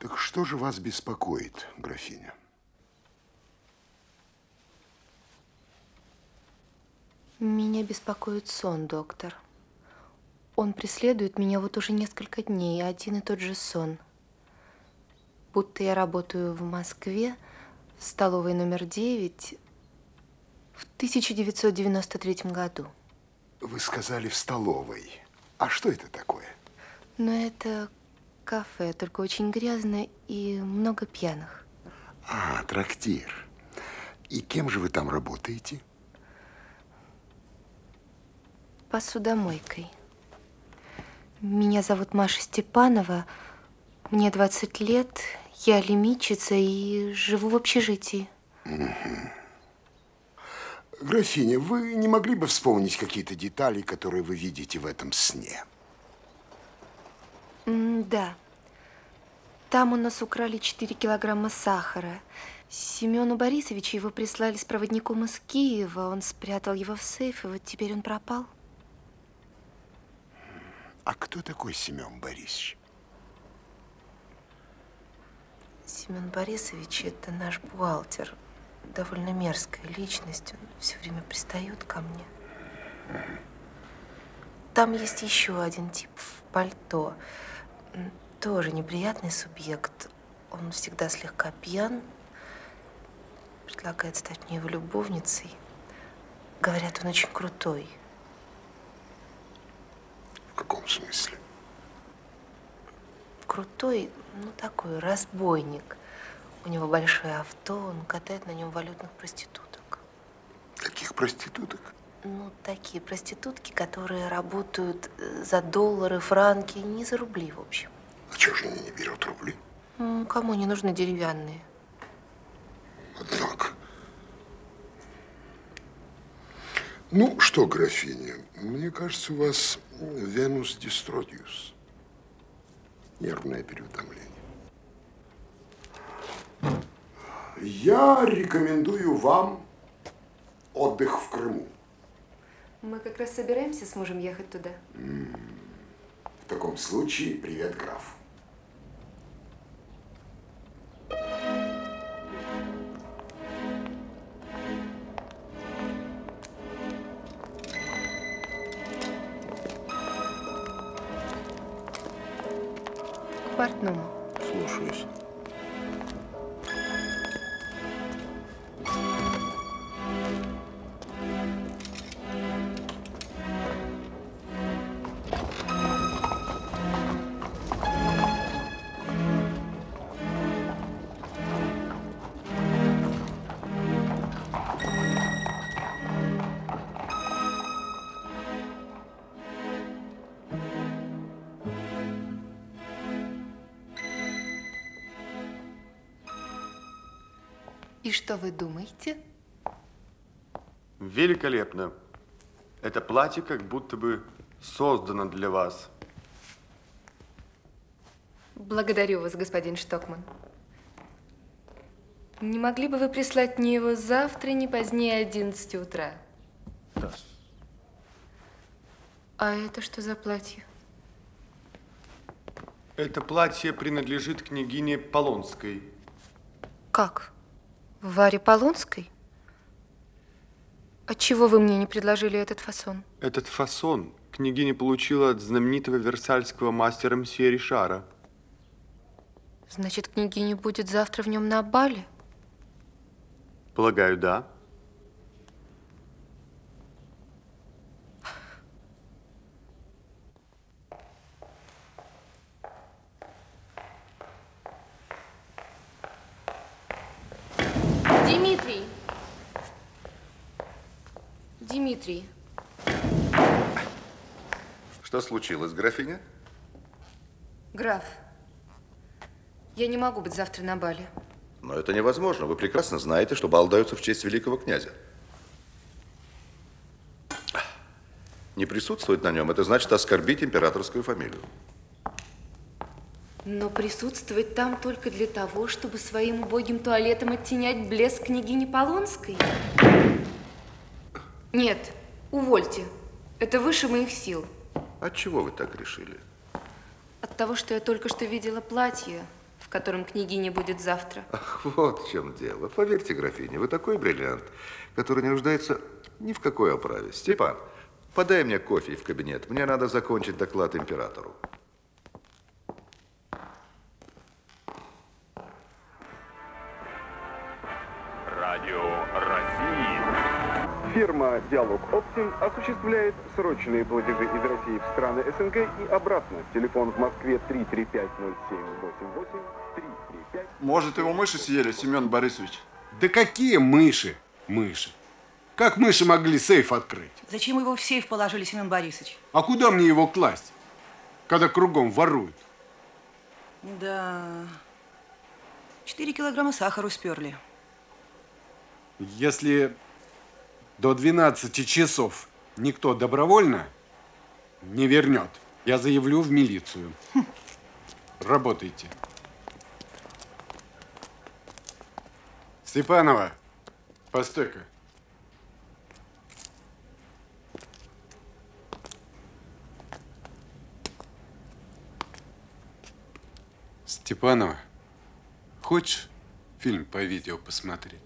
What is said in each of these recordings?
Так что же вас беспокоит, графиня? Меня беспокоит сон, доктор. Он преследует меня вот уже несколько дней, один и тот же сон. Будто я работаю в Москве, в столовой номер 9, в 1993 году. Вы сказали в столовой. А что это такое? Но это кафе, только очень грязное и много пьяных. А, трактир. И кем же вы там работаете? Посудомойкой. Меня зовут Маша Степанова, мне 20 лет, я лимитчица и живу в общежитии. Графиня, вы не могли бы вспомнить какие-то детали, которые вы видите в этом сне? Да. Там у нас украли 4 килограмма сахара. Семену Борисовичу его прислали с проводником из Киева. Он спрятал его в сейф, и вот теперь он пропал. А кто такой Семен Борисович? Семен Борисович – это наш бухгалтер. Довольно мерзкая личность. Он все время пристает ко мне. Там есть еще один тип в пальто. Тоже неприятный субъект. Он всегда слегка пьян. Предлагает стать мне его любовницей. Говорят, он очень крутой. В каком смысле? Крутой, ну такой, разбойник. У него большое авто, он катает на нем валютных проституток. Каких проституток? Ну, такие проститутки, которые работают за доллары, франки, не за рубли, в общем. А чего же они не берут рубли? Кому не нужны деревянные? Однако. Ну что, графиня, мне кажется, у вас Венус Дистродиус. Нервное переутомление. Я рекомендую вам отдых в Крыму. Мы как раз собираемся с мужем ехать туда. В таком случае, привет, граф. К портному. Слушаюсь. И что вы думаете? Великолепно. Это платье как будто бы создано для вас. Благодарю вас, господин Штокман. Не могли бы вы прислать мне его завтра, не позднее 11 утра? Да. А это что за платье? Это платье принадлежит княгине Полонской. Как? Варе Полонской? Отчего вы мне не предложили этот фасон? Этот фасон княгиня получила от знаменитого версальского мастера мсье Ришара. Значит, княгиня будет завтра в нем на бале? Полагаю, да. Дмитрий! Дмитрий! Что случилось, графиня? Граф, я не могу быть завтра на бале. Но это невозможно. Вы прекрасно знаете, что бал дается в честь великого князя. Не присутствовать на нем – это значит оскорбить императорскую фамилию. Но присутствовать там только для того, чтобы своим убогим туалетом оттенять блеск княгини Полонской? Нет, увольте. Это выше моих сил. Отчего вы так решили? От того, что я только что видела платье, в котором княгиня будет завтра. Ах, вот в чем дело. Поверьте, графиня, вы такой бриллиант, который не нуждается ни в какой оправе. Степан, подай мне кофе в кабинет. Мне надо закончить доклад императору. Радио России. Фирма «Диалог Оптим» осуществляет срочные платежи из России в страны СНГ и обратно. Телефон в Москве 335-0788, 335... Может, его мыши съели, Семен Борисович? Да какие мыши? Мыши. Как мыши могли сейф открыть? Зачем его в сейф положили, Семен Борисович? А куда мне его класть, когда кругом воруют? Да, 4 килограмма сахара сперли. Если до 12 часов никто добровольно не вернет, я заявлю в милицию. Работайте. Степанова, постой-ка. Степанова, хочешь фильм по видео посмотреть?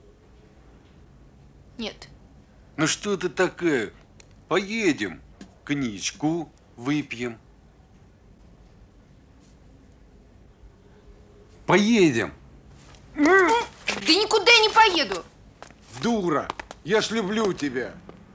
Нет. Ну что ты такая? Поедем, коньячку выпьем. Поедем. Да никуда я не поеду. Дура, я ж люблю тебя.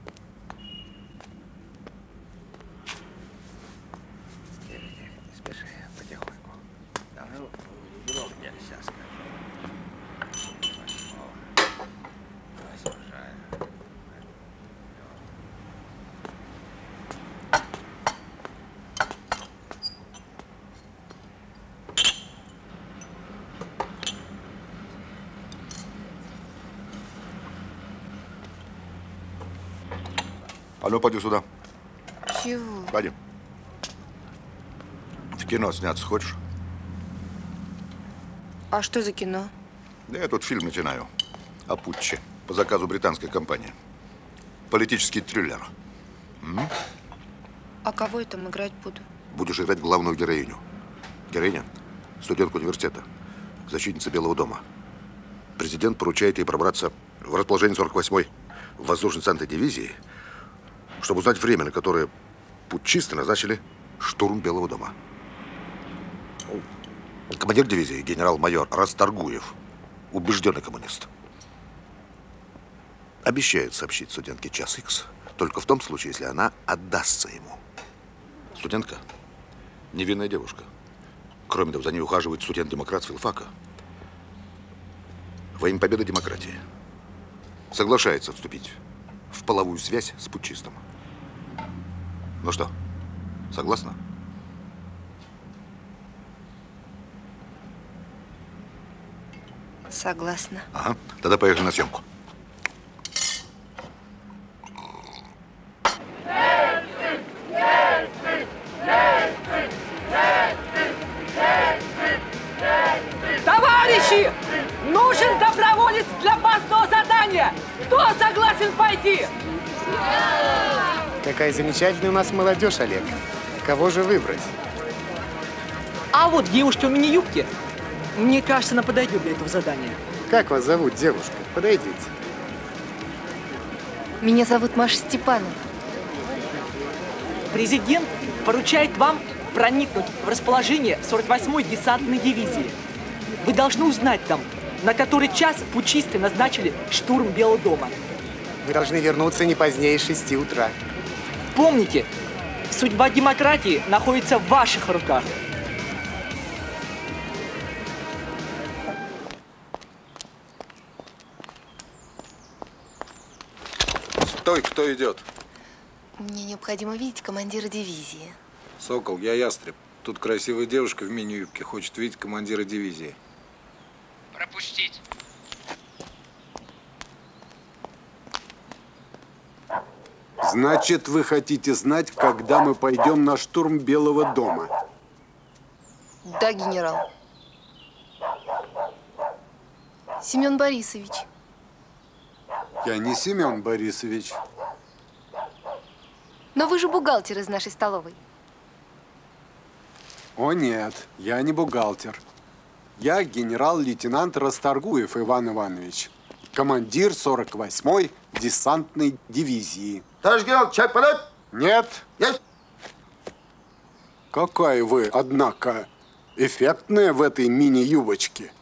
А ну, пойди сюда. Чего? Пойди. В кино сняться хочешь? А что за кино? Да я тут фильм начинаю. О путче. По заказу британской компании. Политический триллер. А кого я там играть буду? Будешь играть главную героиню. Героиня – студентка университета, защитница Белого дома. Президент поручает ей пробраться в расположение 48-й воздушной десантной дивизии, чтобы узнать время, на которое путчисты назначили штурм Белого дома. Командир дивизии, генерал-майор Расторгуев, убежденный коммунист, обещает сообщить студентке час Х только в том случае, если она отдастся ему. Студентка – невинная девушка. Кроме того, за ней ухаживает студент-демократ с филфака. Во имя победы демократии соглашается вступить в половую связь с путчистом. Ну что, согласна? Согласна. Ага, тогда поехали на съемку. Товарищи! Нужен доброволец для опасного задания! Кто согласен пойти? Какая замечательная у нас молодежь, Олег. Кого же выбрать? А вот девушка в мини-юбке. Мне кажется, она подойдет для этого задания. Как вас зовут, девушка? Подойдите. Меня зовут Маша Степанова. Президент поручает вам проникнуть в расположение 48-й десантной дивизии. Вы должны узнать там, на который час путчисты назначили штурм Белого дома. Вы должны вернуться не позднее 6 утра. Помните, судьба демократии находится в ваших руках. Стой, кто идет? Мне необходимо видеть командира дивизии. Сокол, я Ястреб. Тут красивая девушка в мини-юбке хочет видеть командира дивизии. Пропустить. Значит, вы хотите знать, когда мы пойдем на штурм Белого дома? Да, генерал. Семен Борисович. Я не Семен Борисович. Но вы же бухгалтер из нашей столовой. О нет, я не бухгалтер. Я генерал-лейтенант Расторгуев Иван Иванович, командир 48-й десантной дивизии. Товарищ генерал, чай подать? Нет. Есть. Какая вы, однако, эффектная в этой мини-юбочке.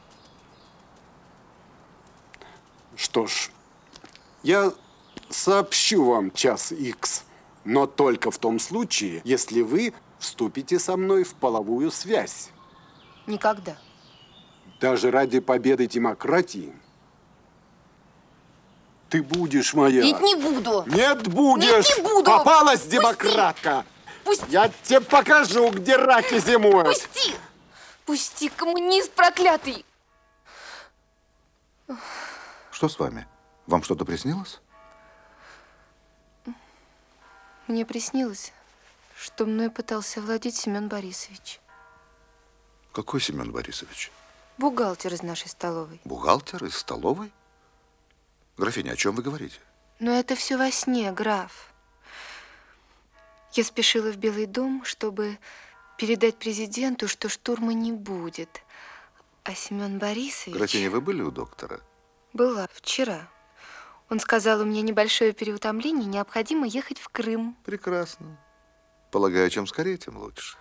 Что ж, я сообщу вам час Х, но только в том случае, если вы вступите со мной в половую связь. Никогда. Даже ради победы демократии. Ты будешь моя. Нет, не буду. Нет, будешь. Нет, не буду. Попалась демократка. Пусти. Я тебе покажу, где раки зимуют. Пусти. Пусти, коммунист проклятый. Что с вами? Вам что-то приснилось? Мне приснилось, что мной пытался овладеть Семен Борисович. Какой Семен Борисович? Бухгалтер из нашей столовой. Бухгалтер из столовой? Графиня, о чем вы говорите? Но это все во сне, граф. Я спешила в Белый дом, чтобы передать президенту, что штурма не будет. А Семен Борисович... Графиня, вы были у доктора? Была вчера. Он сказал, у меня небольшое переутомление, необходимо ехать в Крым. Прекрасно. Полагаю, чем скорее, тем лучше.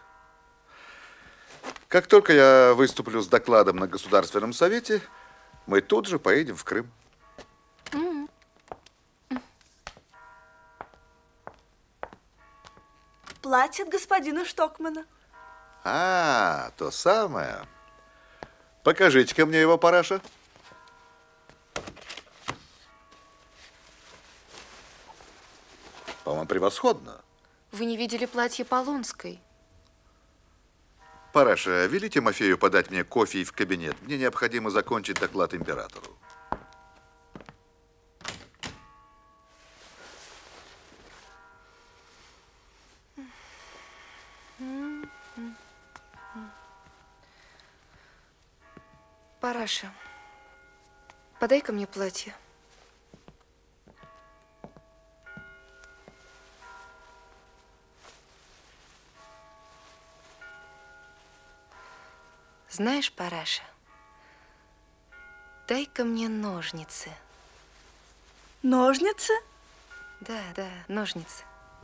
Как только я выступлю с докладом на Государственном совете, мы тут же поедем в Крым. Платье от господина Штокмана. А, то самое. Покажите-ка мне его, параша. По-моему, превосходно. Вы не видели платье Полонской? Параша, вели Тимофею подать мне кофе в кабинет. Мне необходимо закончить доклад императору. Параша, подай-ка мне платье. Знаешь, Параша, дай-ка мне ножницы. Ножницы? Да, ножницы.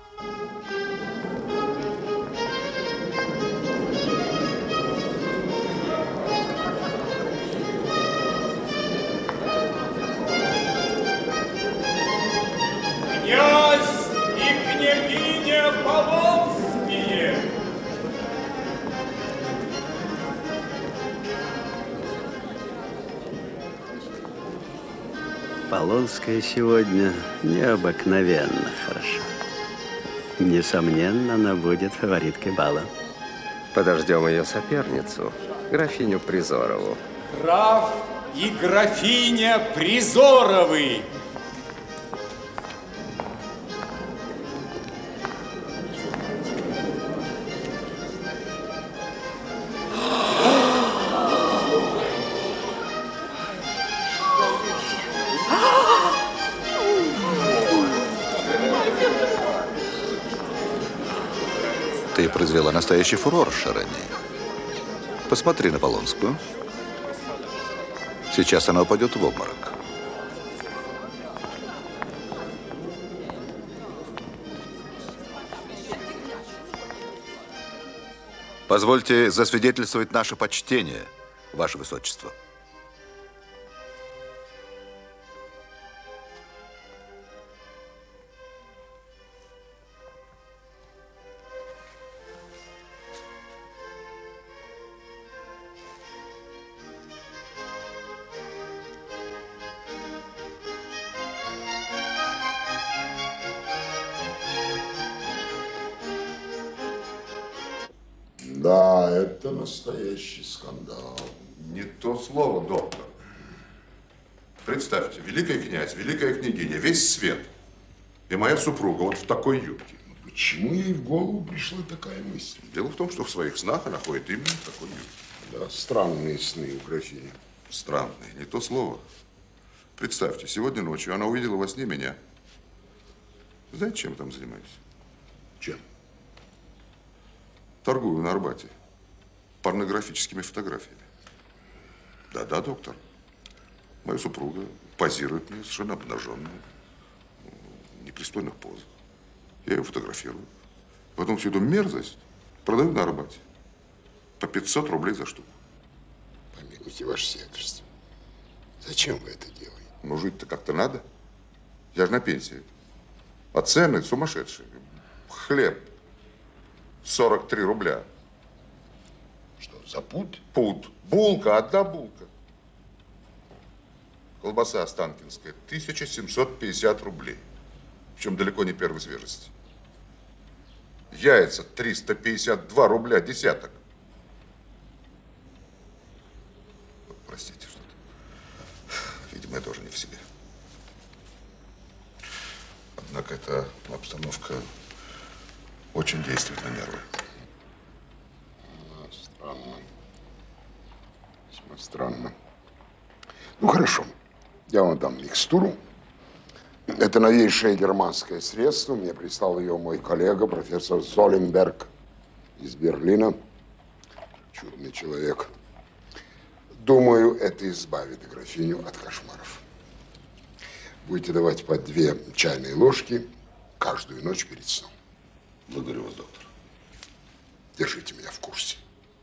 Князь и княгиня Полонские! Полонская сегодня необыкновенно хороша. Несомненно, она будет фавориткой бала. Подождем ее соперницу, графиню Призорову. Граф и графиня Призоровы! Ты произвела настоящий фурор, Шарани. Посмотри на Полонскую. Сейчас она упадет в обморок. Позвольте засвидетельствовать наше почтение, Ваше Высочество. Да, это настоящий скандал. Не то слово, доктор. Представьте, великий князь, великая княгиня, весь свет. И моя супруга вот в такой юбке. Почему ей в голову пришла такая мысль? Дело в том, что в своих снах она ходит именно в такой юбке. Да, странные сны у графини. Странные, не то слово. Представьте, сегодня ночью она увидела во сне меня. Знаете, чем я там занимаюсь? Чем? Торгую на Арбате порнографическими фотографиями. Да-да, доктор. Моя супруга позирует мне совершенно обнаженную, в непристойных позах. Я ее фотографирую. Потом всю эту мерзость продаю на Арбате. По 500 рублей за штуку. Помилуйте, ваше сиятельство. Зачем вы это делаете? Ну, жить-то как-то надо. Я же на пенсии. А цены сумасшедшие. Хлеб 43 рубля. Что, за пуд? Пуд. Булка, одна булка. Колбаса останкинская 1750 рублей. Причем далеко не первой свежести. Яйца 352 рубля десяток. Простите, что-то. Видимо, я тоже не в себе. Однако эта обстановка очень действует на нервы. Странно. Весьма странно. Ну, хорошо. Я вам дам микстуру. Это новейшее германское средство. Мне прислал ее мой коллега, профессор Золенберг из Берлина. Чудный человек. Думаю, это избавит графиню от кошмаров. Будете давать по 2 чайные ложки каждую ночь перед сном. Благодарю вас, доктор. Держите меня в курсе.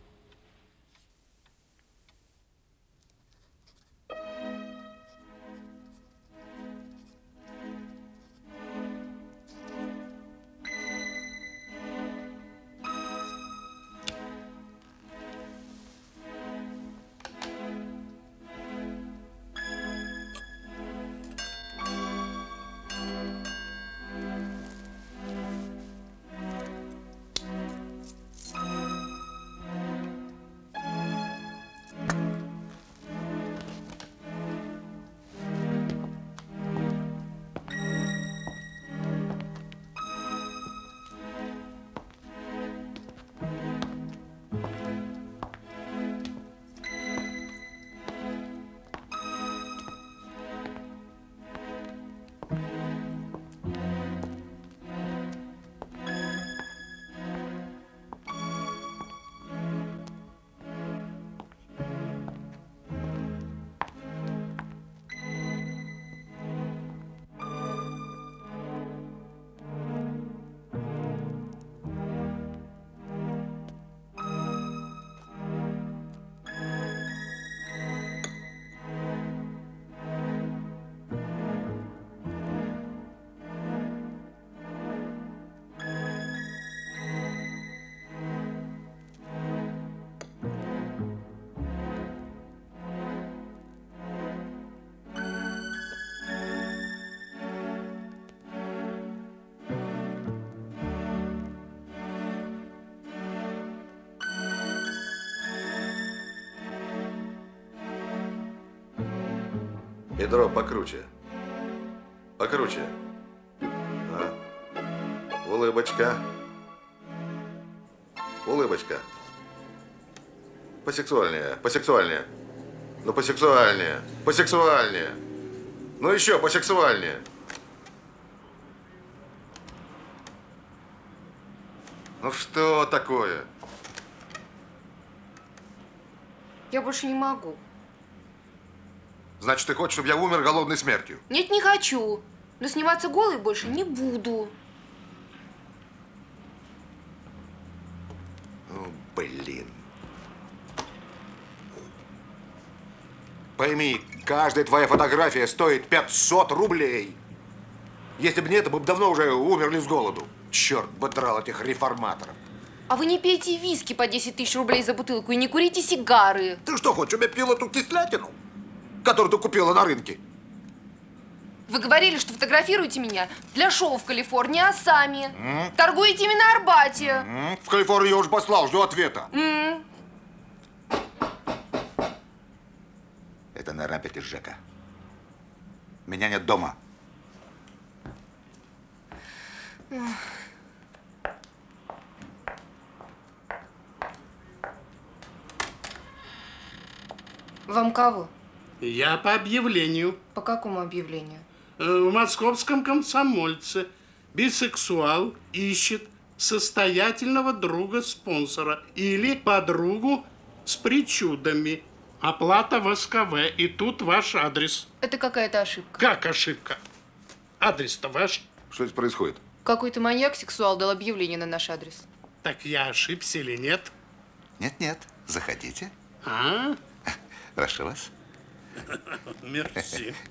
Бедро покруче. Покруче. А. Улыбочка. Улыбочка. Посексуальнее, посексуальнее. Ну, посексуальнее, посексуальнее. Ну, еще посексуальнее. Ну, что такое? Я больше не могу. Значит, ты хочешь, чтобы я умер голодной смертью? Нет, не хочу. Но сниматься голой больше не буду. Ну, блин. Пойми, каждая твоя фотография стоит 500 рублей. Если бы не это, мы бы давно уже умерли с голоду. Черт бы драл этих реформаторов. А вы не пейте виски по 10 000 рублей за бутылку и не курите сигары. Ты что, хочешь, чтобы я пил эту кислятину, которую ты купила на рынке? Вы говорили, что фотографируете меня для шоу в Калифорнии, а сами торгуете ими на Арбате. В Калифорнию я уже послал, жду ответа. Это, наверное, опять из ЖЭКа. Меня нет дома. Вам кого? Я по объявлению. По какому объявлению? В московском комсомольце бисексуал ищет состоятельного друга-спонсора или подругу с причудами. Оплата в СКВ, и тут ваш адрес. Это какая-то ошибка. Как ошибка? Адрес-то ваш. Что здесь происходит? Какой-то маньяк-сексуал дал объявление на наш адрес. Так я ошибся или нет? Нет-нет, заходите. А? Прошу вас. Мерси.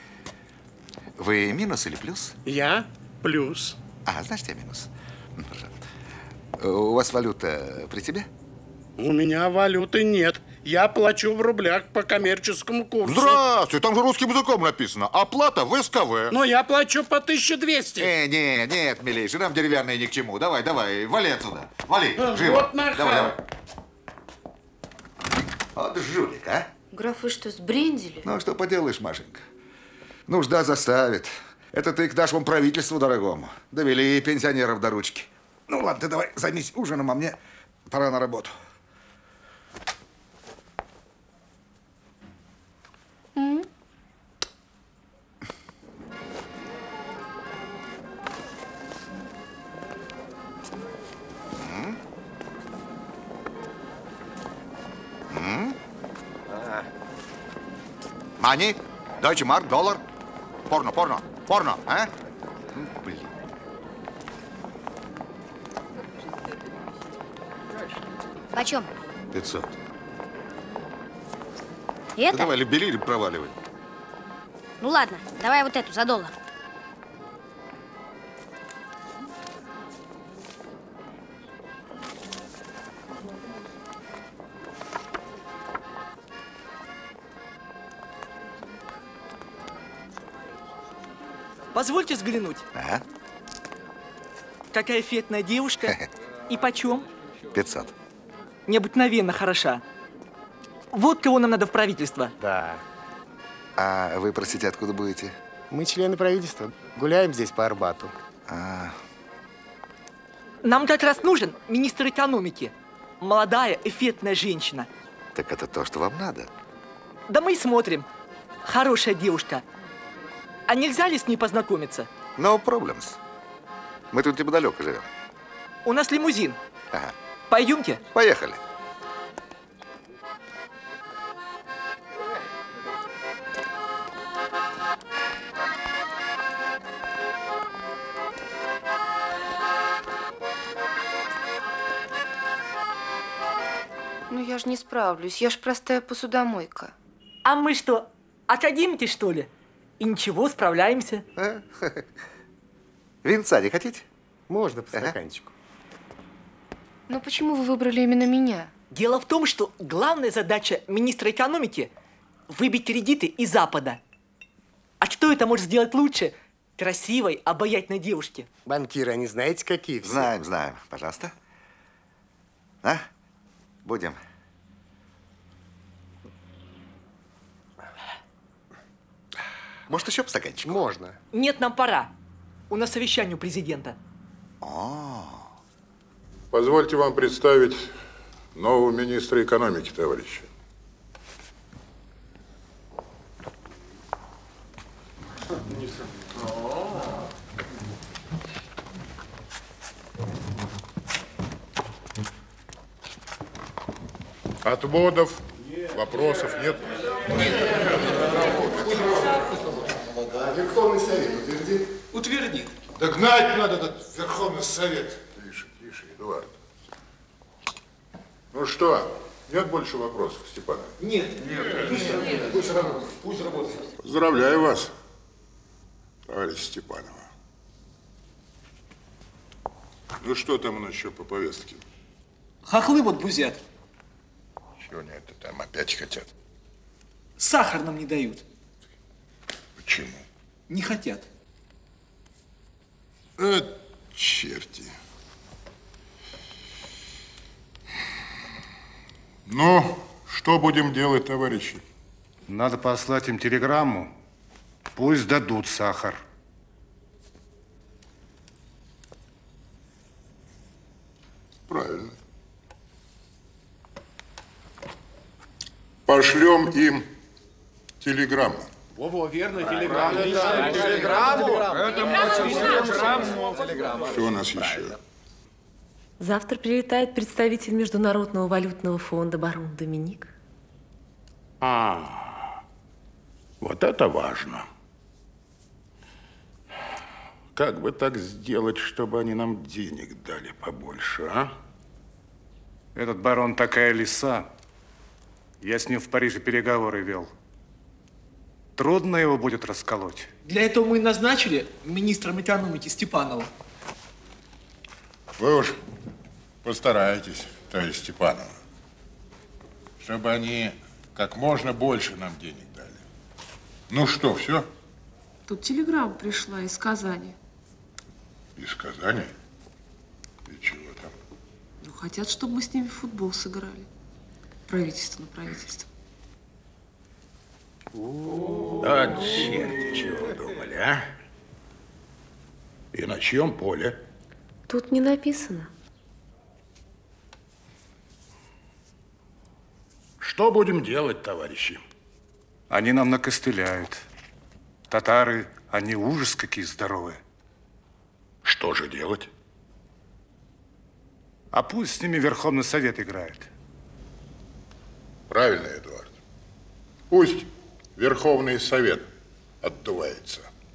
Вы минус или плюс? Я плюс. А, значит, я минус. У вас валюта при тебе? У меня валюты нет. Я плачу в рублях по коммерческому курсу. Здравствуйте, там же русским языком написано. Оплата в СКВ. Но я плачу по 1200. Нет, милейший, нам деревянные ни к чему. Давай, вали отсюда. Вали, живо. Вот нахал. Давай. Вот жулик, а? Граф, вы что, сбрендили? Ну, что поделаешь, Машенька. Нужда заставит. Это ты к нашему правительству дорогому. Довели пенсионеров до ручки. Ну, ладно, ты давай займись ужином, а мне пора на работу. Мани, Deutsche Mark, доллар. Порно, а? Блин. Почем? 500. И это? Да давай, бери или проваливай. Ну ладно, давай вот эту за $1. Позвольте взглянуть. Ага. Какая эффектная девушка. И почем? 500. Необыкновенно хороша. Вот кого нам надо в правительство. Да. А вы, простите, откуда будете? Мы члены правительства. Гуляем здесь по Арбату. Нам как раз нужен министр экономики. Молодая, эффектная женщина. Так это то, что вам надо? Да мы и смотрим. Хорошая девушка. А нельзя ли с ней познакомиться? No problems. Мы тут неподалеку живем. У нас лимузин. Ага. Пойдемте? Поехали. Ну, я же не справлюсь. Я ж простая посудомойка. А мы что, академики, что ли? И ничего, справляемся. Винца не хотите? Можно по стаканчику. Но почему вы выбрали именно меня? Дело в том, что главная задача министра экономики – выбить кредиты из Запада. А кто это может сделать лучше красивой, обаятельной девушки? Банкиры, они знаете, какие все? Знаем. Пожалуйста. А? Будем. Может, еще по стаканчику? Можно. Нет, нам пора. У нас совещание у президента. Позвольте вам представить нового министра экономики, товарищи. Отводов, вопросов нет? Верховный Совет утвердит? Утвердит. Да гнать надо этот Верховный Совет. Тише, Эдуард. Ну что, нет больше вопросов, Степанов? Нет. Пусть работает. Поздравляю вас, товарищ Степанова. Ну что там у нас еще по повестке? Хохлы вот бузят. Чего они это там опять хотят? Сахар нам не дают. Почему? Не хотят. Черти. Ну, что будем делать, товарищи? Надо послать им телеграмму. Пусть дадут сахар. Правильно. Пошлем им телеграмму. Во, верно, телеграмму. Что у нас еще? Завтра прилетает представитель Международного валютного фонда барон Доминик. Вот это важно. Как бы так сделать, чтобы они нам денег дали побольше, а? Этот барон такая лиса. Я с ним в Париже переговоры вел. Трудно его будет расколоть. Для этого мы назначили министром экономики Степанова. Вы уж постарайтесь, товарищ Степанова, чтобы они как можно больше нам денег дали. Ну что, все? Тут телеграмма пришла из Казани. Из Казани? И чего там? Ну, хотят, чтобы мы с ними в футбол сыграли. Правительство на правительство. А черти чего думали, а? И на чьем поле? Тут не написано. Что будем делать, товарищи? Они нам накостыляют. Татары, они ужас какие здоровые. Что же делать? А пусть с ними Верховный Совет играет. Правильно, Эдуард. Пусть Верховный Совет отдувается.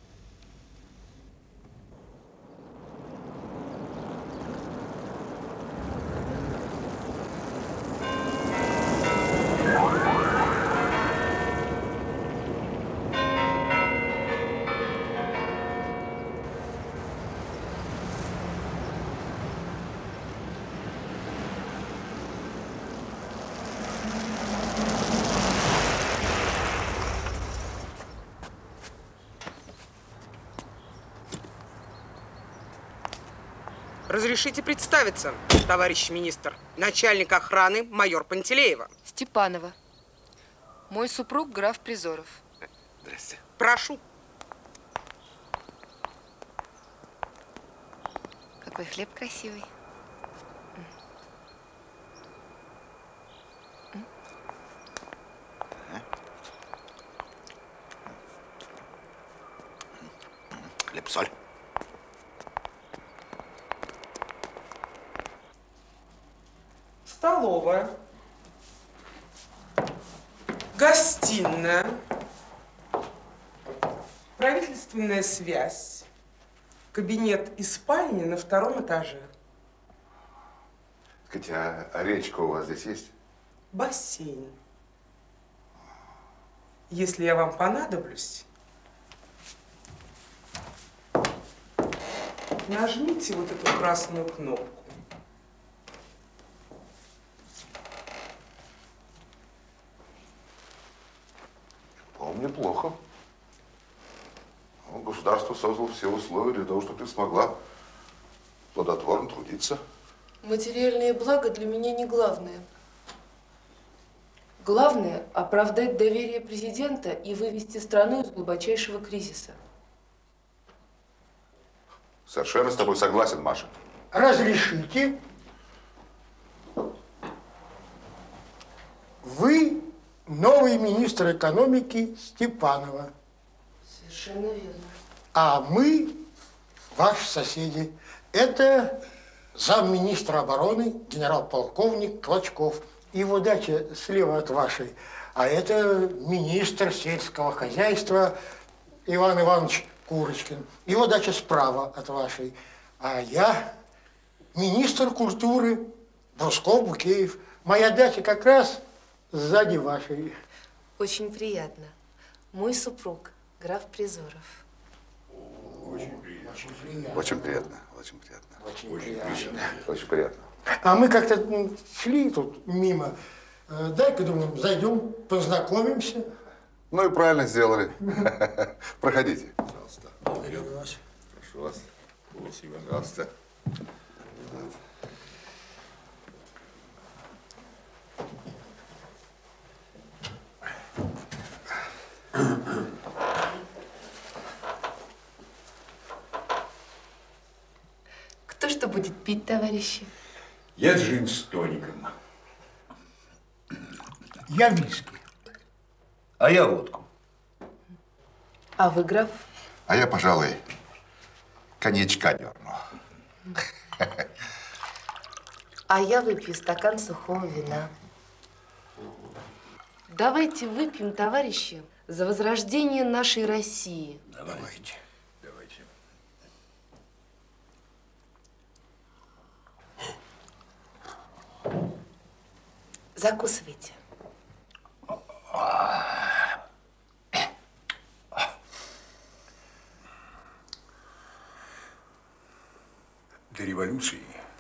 Разрешите представиться, товарищ министр. Начальник охраны майор Пантелеева. Степанова. Мой супруг граф Призоров. Здрасте. Прошу. Какой хлеб красивый. Хлеб-соль. Столовая. Гостиная. Правительственная связь. Кабинет и спальня на 2-м этаже. Хотя, а речка у вас здесь есть? Бассейн. Если я вам понадоблюсь, нажмите вот эту красную кнопку. По-моему, неплохо. Государство создало все условия для того, чтобы ты смогла плодотворно трудиться. Материальные блага для меня не главное. Главное – оправдать доверие президента и вывести страну из глубочайшего кризиса. Совершенно с тобой согласен, Маша. Разрешите? Вы новый министр экономики Степанова. Совершенно верно. А мы ваши соседи. Это замминистра обороны генерал-полковник Клочков. Его дача слева от вашей. А это министр сельского хозяйства Иван Иванович Курочкин. Его дача справа от вашей. А я министр культуры Брусков Букеев. Моя дача как раз сзади вашей. Очень приятно. Мой супруг, граф Призоров. Очень приятно. Очень приятно. Очень приятно. Очень приятно. Очень приятно. А мы как-то шли тут мимо. Дай-ка, думаю, зайдем, познакомимся. Ну и правильно сделали. Проходите. Пожалуйста. Прошу вас. Спасибо. Пожалуйста. Кто что будет пить, товарищи? Я джин с тоником. Я виски. А я водку. А вы, граф? А я, пожалуй, коньячка дерну. А я выпью стакан сухого вина. Давайте выпьем, товарищи, за возрождение нашей России. Давайте. Закусывайте. До революции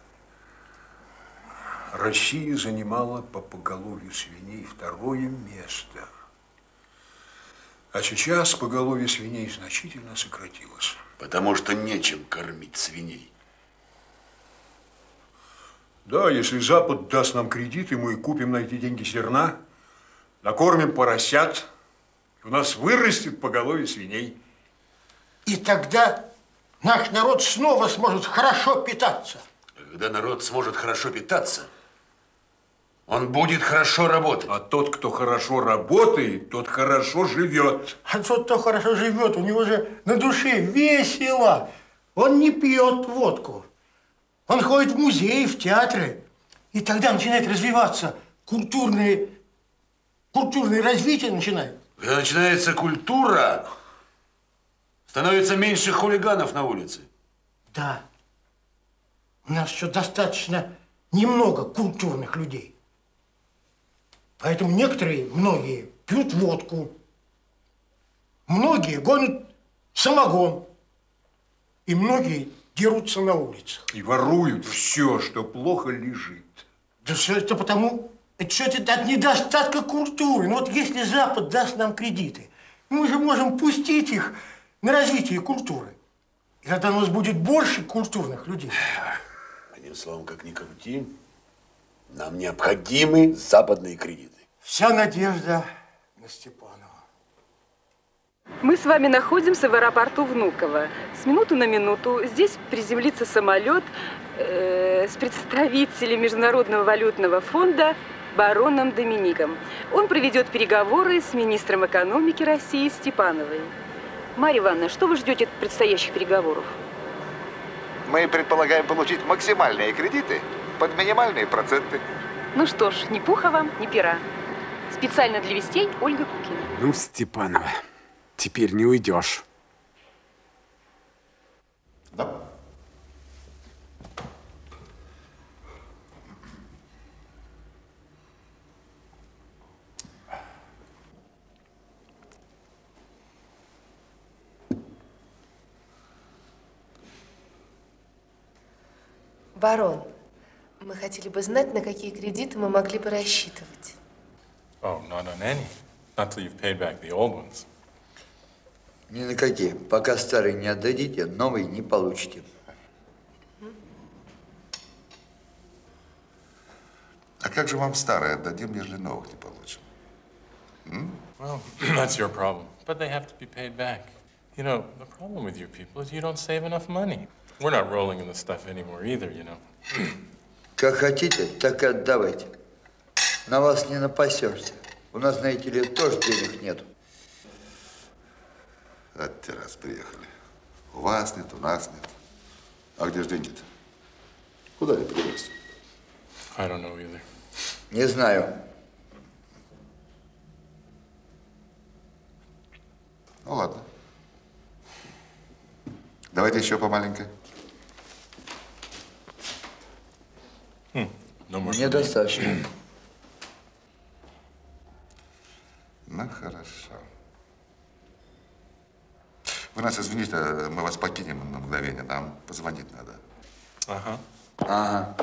Россия занимала по поголовью свиней второе место. А сейчас поголовье свиней значительно сократилось. Потому что нечем кормить свиней. Да, если Запад даст нам кредиты, мы купим на эти деньги зерна, накормим поросят, у нас вырастет поголовье свиней. И тогда наш народ снова сможет хорошо питаться. Когда народ сможет хорошо питаться, он будет хорошо работать. А тот, кто хорошо работает, тот хорошо живет. А тот, кто хорошо живет, у него же на душе весело. Он не пьет водку. Он ходит в музеи, в театры. И тогда начинает развиваться культурное развитие начинает. Когда начинается культура, становится меньше хулиганов на улице. Да. У нас еще достаточно немного культурных людей. Поэтому многие пьют водку. Многие гонят самогон. И многие дерутся на улицах. И воруют все, что плохо лежит. Да все это потому, что это от недостатка культуры. Ну вот если Запад даст нам кредиты, мы же можем пустить их на развитие культуры. И тогда у нас будет больше культурных людей. Одним словом, как ни крути, нам необходимы западные кредиты. Вся надежда на Степанова. Мы с вами находимся в аэропорту Внуково. С минуты на минуту здесь приземлится самолет с представителем Международного валютного фонда бароном Домиником. Он проведет переговоры с министром экономики России Степановой. Марья Ивановна, что вы ждете от предстоящих переговоров? Мы предполагаем получить максимальные кредиты под минимальные проценты. Ну что ж, ни пуха вам, ни пера. Специально для вестей Ольга Кукина. Ну, Степанова, теперь не уйдешь. Да. Барон, мы хотели бы знать, на какие кредиты мы могли бы рассчитывать. Oh, not on any. Not till you've paid back the old ones. Ни на какие. Пока старые не отдадите, новые не получите. А как же вам старые отдадим, ежели новых не получим? Well, that's your problem. But they have to be paid back. You know, the problem with you people is you don't save enough money. We're not rolling in the stuff anymore either, you know. Как хотите, так и отдавайте. На вас не напасешься. У нас, знаете ли, тоже денег нет. Вот раз приехали. У вас нет, у нас нет. А где же деньги-то? Куда они подевались? I don't know either. Не знаю. Ну ладно. Давайте еще по маленькой. Мне достаточно. Ну, хорошо. Вы нас извините, мы вас покинем на мгновение. Нам позвонить надо. Ага. Ага.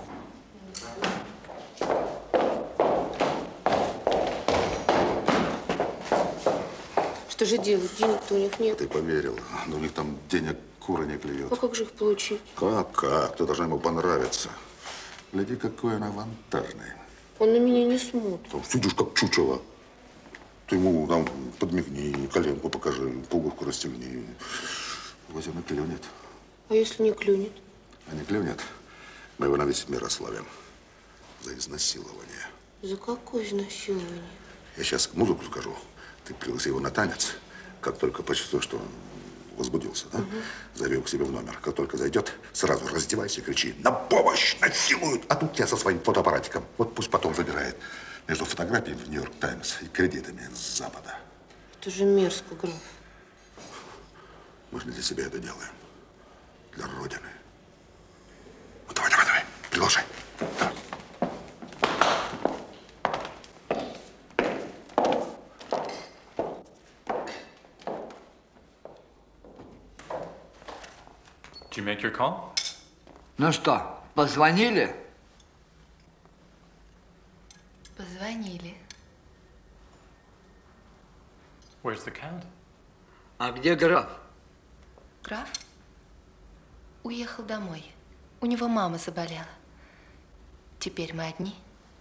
Что же делать? Денег-то у них нет. Ты поверила. Но у них там денег кура не клюет. А как же их получить? Как? Ты должна ему понравиться. Гляди, какой он авантажный. Он на меня не смотрит. Там сидишь как чучело. Ты ему там подмигни, коленку покажи, пуговку расстегни. Возьмет, клюнет. А если не клюнет? А не клюнет, мы его на весь мир ославим. За изнасилование. За какое изнасилование? Я сейчас музыку скажу. Ты пригласи его на танец. Как только почувствуешь, что он возбудился, да? Зови его к себе в номер. Как только зайдет, сразу раздевайся и кричи: на помощь! Насилуют! А тут я со своим фотоаппаратиком. Вот пусть потом забирает. между фотографией в Нью-Йорк Таймс и кредитами с Запада. Это же мерзко, граф. Мы же не для себя это делаем. Для Родины. Ну, давай, давай, давай. Приглашай. Давай. Did you make your call? Ну что, позвонили? Позвонили. Where's the count? А где граф? Граф уехал домой. У него мама заболела. Теперь мы одни.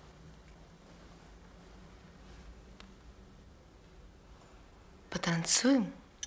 Потанцуем?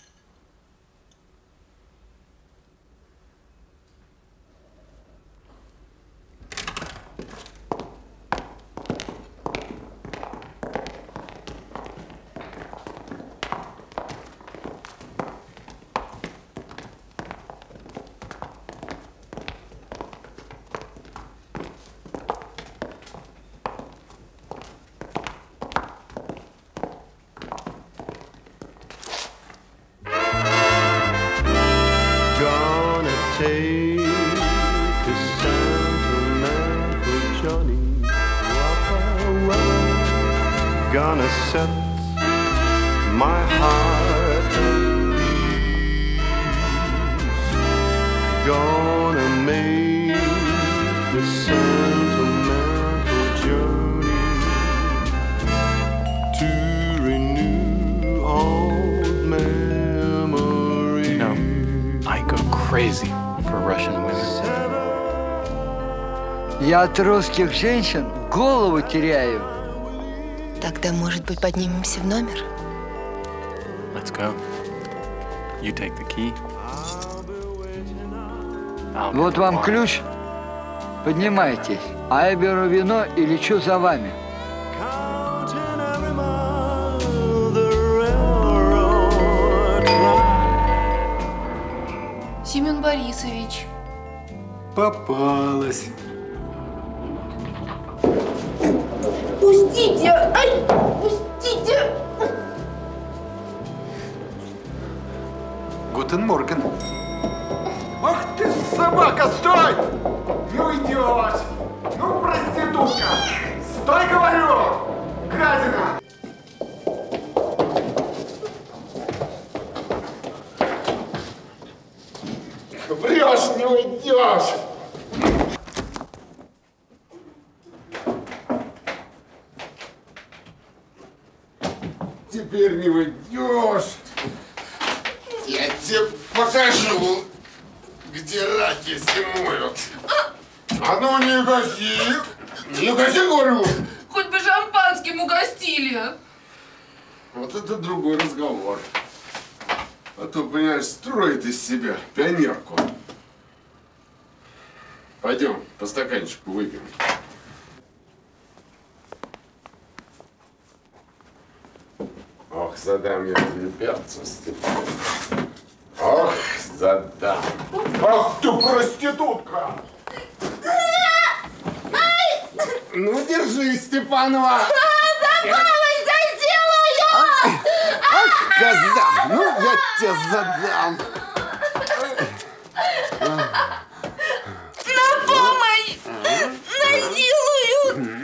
Take a sentimental Johnny, gonna set my heart at ease, gonna make the sentimental journey to renew old memories. You know, I go crazy for Russian women. Я от русских женщин голову теряю. Тогда, может быть, поднимемся в номер? Let's go. You take the key. Вот вам ключ. Поднимайтесь. А я беру вино и лечу за вами. Семен Борисович. Попалась. Пустите! Ай! Пустите! Гутен Морген. Ах ты, собака, стой! Ну идешь! Ну, проститутка! Стой, говорю! Гадина! Врешь, не уйдешь! Теперь не уйдешь! Я тебе покажу, где раки зимуют. А ну не гаси! Не гаси, говорю! Хоть бы шампанским угостили. Вот это другой разговор. А то, понимаешь, строит из себя пионерку. Пойдем, по стаканчику выпьем. Ох, задам я тебе перцу, Степан. Ох, задам. Ах ты, проститутка! Ну, держи, Степанова! Ах, коза! Ну, я тебе задам! На помощь! Насилуют!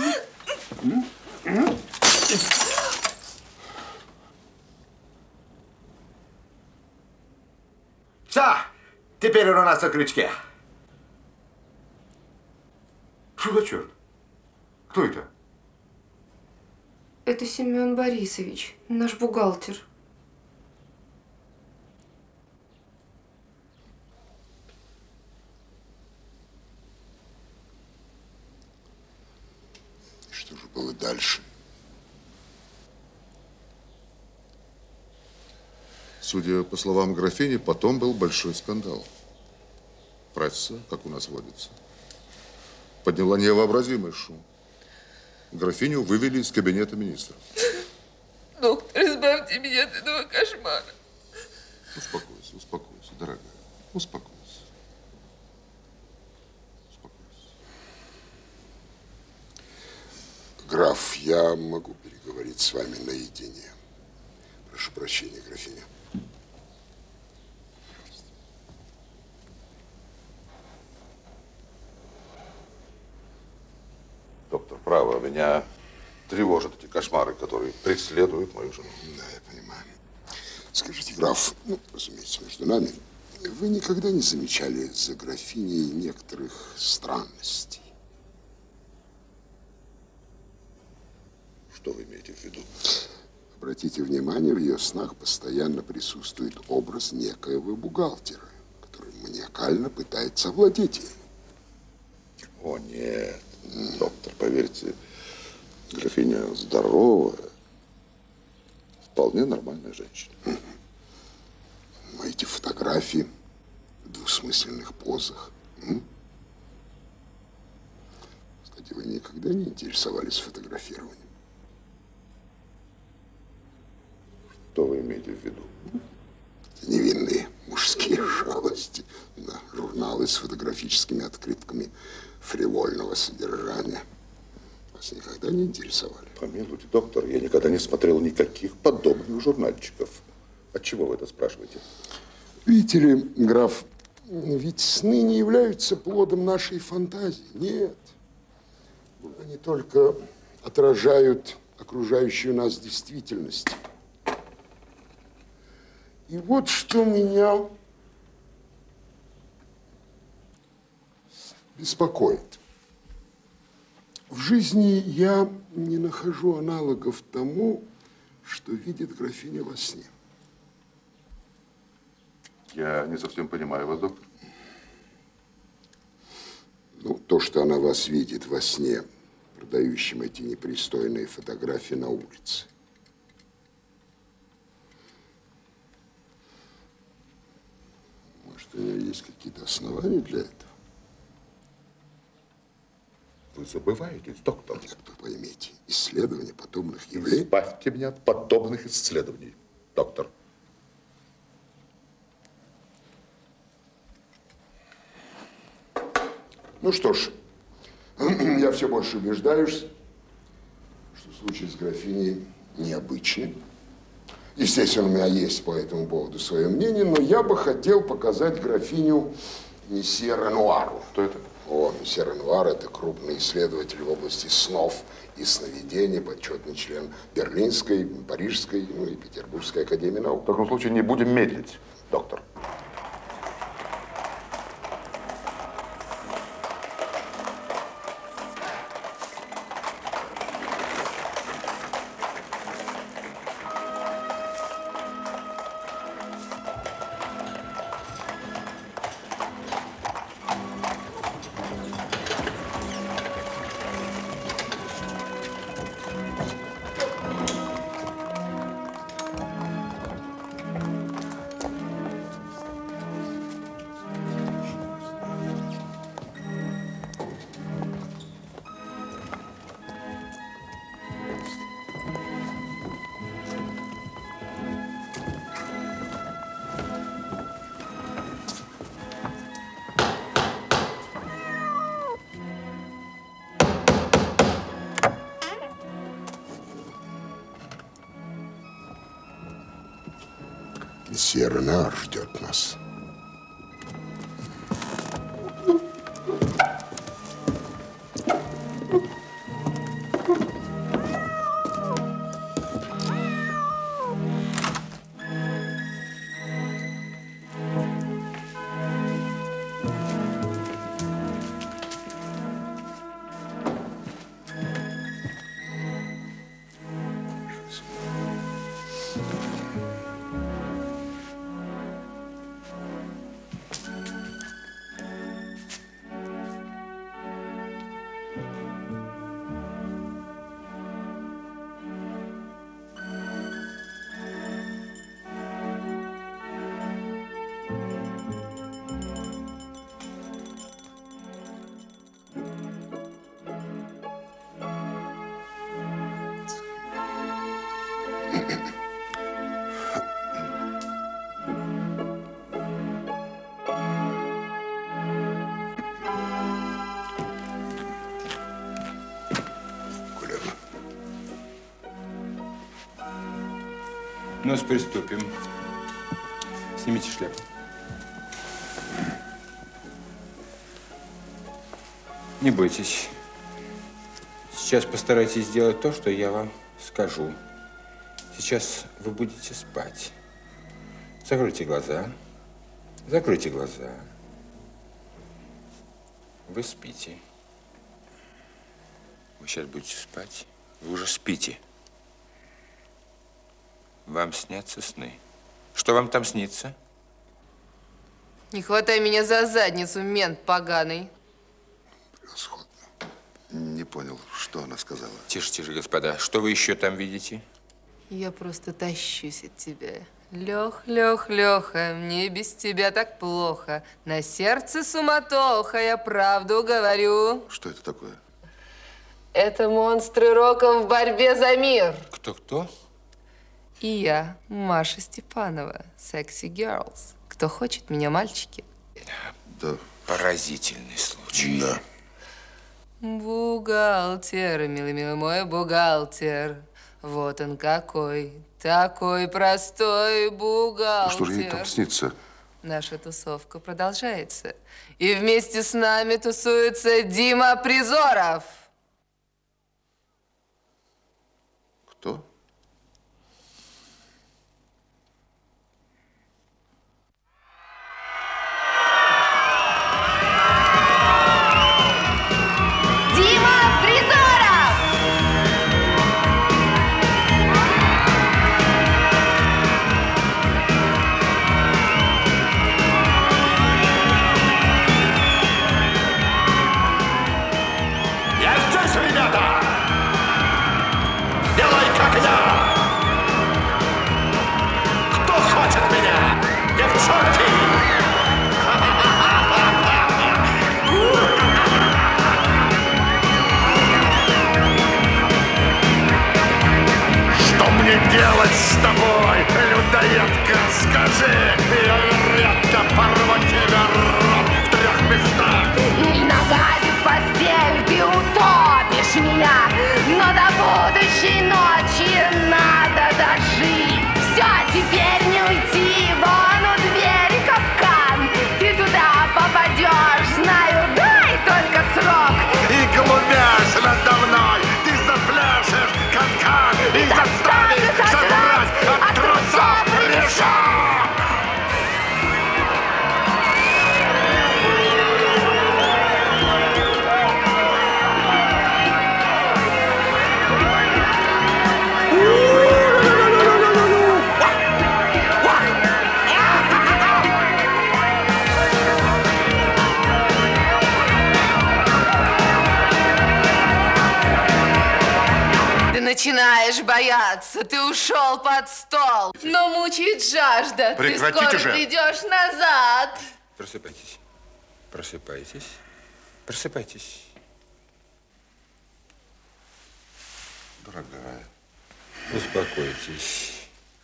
Все, теперь он у нас на крючке. Что за черт? Кто это? Это Семен Борисович, наш бухгалтер. Что же было дальше? Судя по словам графини, потом был большой скандал. Пресса, как у нас водится, подняла невообразимый шум. Графиню вывели из кабинета министра. Доктор, избавьте меня от этого кошмара. Успокойся, успокойся, дорогая. Успокойся. Граф, я могу переговорить с вами наедине. Прошу прощения, графиня. Доктор, право, меня тревожат эти кошмары, которые преследуют мою жену. Да, я понимаю. Скажите, граф, ну, разумеется, между нами, вы никогда не замечали за графиней некоторых странностей? Что вы имеете в виду? Обратите внимание, в ее снах постоянно присутствует образ некоего бухгалтера, который маниакально пытается овладеть ей. О, нет, доктор, поверьте, графиня здоровая, вполне нормальная женщина. Но эти фотографии в двусмысленных позах. Кстати, вы никогда не интересовались фотографированием? Что вы имеете в виду? Невинные мужские шалости, да, журналы с фотографическими открытками фривольного содержания. Вас никогда не интересовали? Помилуйте, доктор, я никогда не смотрел никаких подобных журнальчиков. Отчего вы это спрашиваете? Видите ли, граф, ведь сны не являются плодом нашей фантазии. Нет. Они только отражают окружающую нас действительность. И вот что меня беспокоит. В жизни я не нахожу аналогов тому, что видит графиня во сне. Я не совсем понимаю вас, доктор. Ну, то, что она вас видит во сне, продающим эти непристойные фотографии на улице. Может, у нее есть какие-то основания для этого? Вы забываетесь, доктор. Нет, вы поймите, исследования подобных явлений... Избавьте меня от подобных исследований, доктор. Ну что ж, я все больше убеждаюсь, что случай с графиней необычный. Естественно, у меня есть по этому поводу свое мнение, но я бы хотел показать графиню месье Ренуару. Кто это? О, месье Ренуар – это крупный исследователь в области снов и сновидений, почетный член Берлинской, Парижской, ну и Петербургской академии наук. В таком случае не будем медлить, доктор. Месье Ренуар ждет нас. Ну, приступим. Снимите шляпу. Не бойтесь. Сейчас постарайтесь сделать то, что я вам скажу. Сейчас вы будете спать. Закройте глаза. Закройте глаза. Вы спите. Вы сейчас будете спать. Вы уже спите. Вам снятся сны. Что вам там снится? Не хватай меня за задницу, мент поганый. Превосходно. Не понял, что она сказала. Тише, тише, господа. Что вы еще там видите? Я просто тащусь от тебя. Лех, Лех, Леха, мне без тебя так плохо. На сердце суматоха, я правду говорю. Что это такое? Это монстры рока в борьбе за мир. Кто-кто? И я, Маша Степанова, Sexy Girls. Кто хочет меня, мальчики? Да. Поразительный случай. Да. Бухгалтер, милый мой бухгалтер. Вот он какой, такой простой бухгалтер. Что же ей там снится? Наша тусовка продолжается. И вместе с нами тусуется Дима Призоров. Кто? Дима Призоров! Я здесь, ребята! Делай, как я! Кто хочет меня? Девчонки! Что мне делать с тобой, людоедка? Скажи, я редко порву тебя рот в 3 местах. И ногами в постель ты утопишь меня, но до будущей ночи надо дожить. Все, теперь не уйти, вон у двери капкан. Ты туда попадешь, знаю, дай только срок. И глумясь надо мной, ты запляшешь канкан и заставишь содрать от трусов решок. Ты начинаешь бояться, ты ушел под стол. Но мучает жажда, ты Прекратите скоро же. придешь назад. Просыпайтесь. Просыпайтесь. Просыпайтесь. Дорогая. Успокойтесь.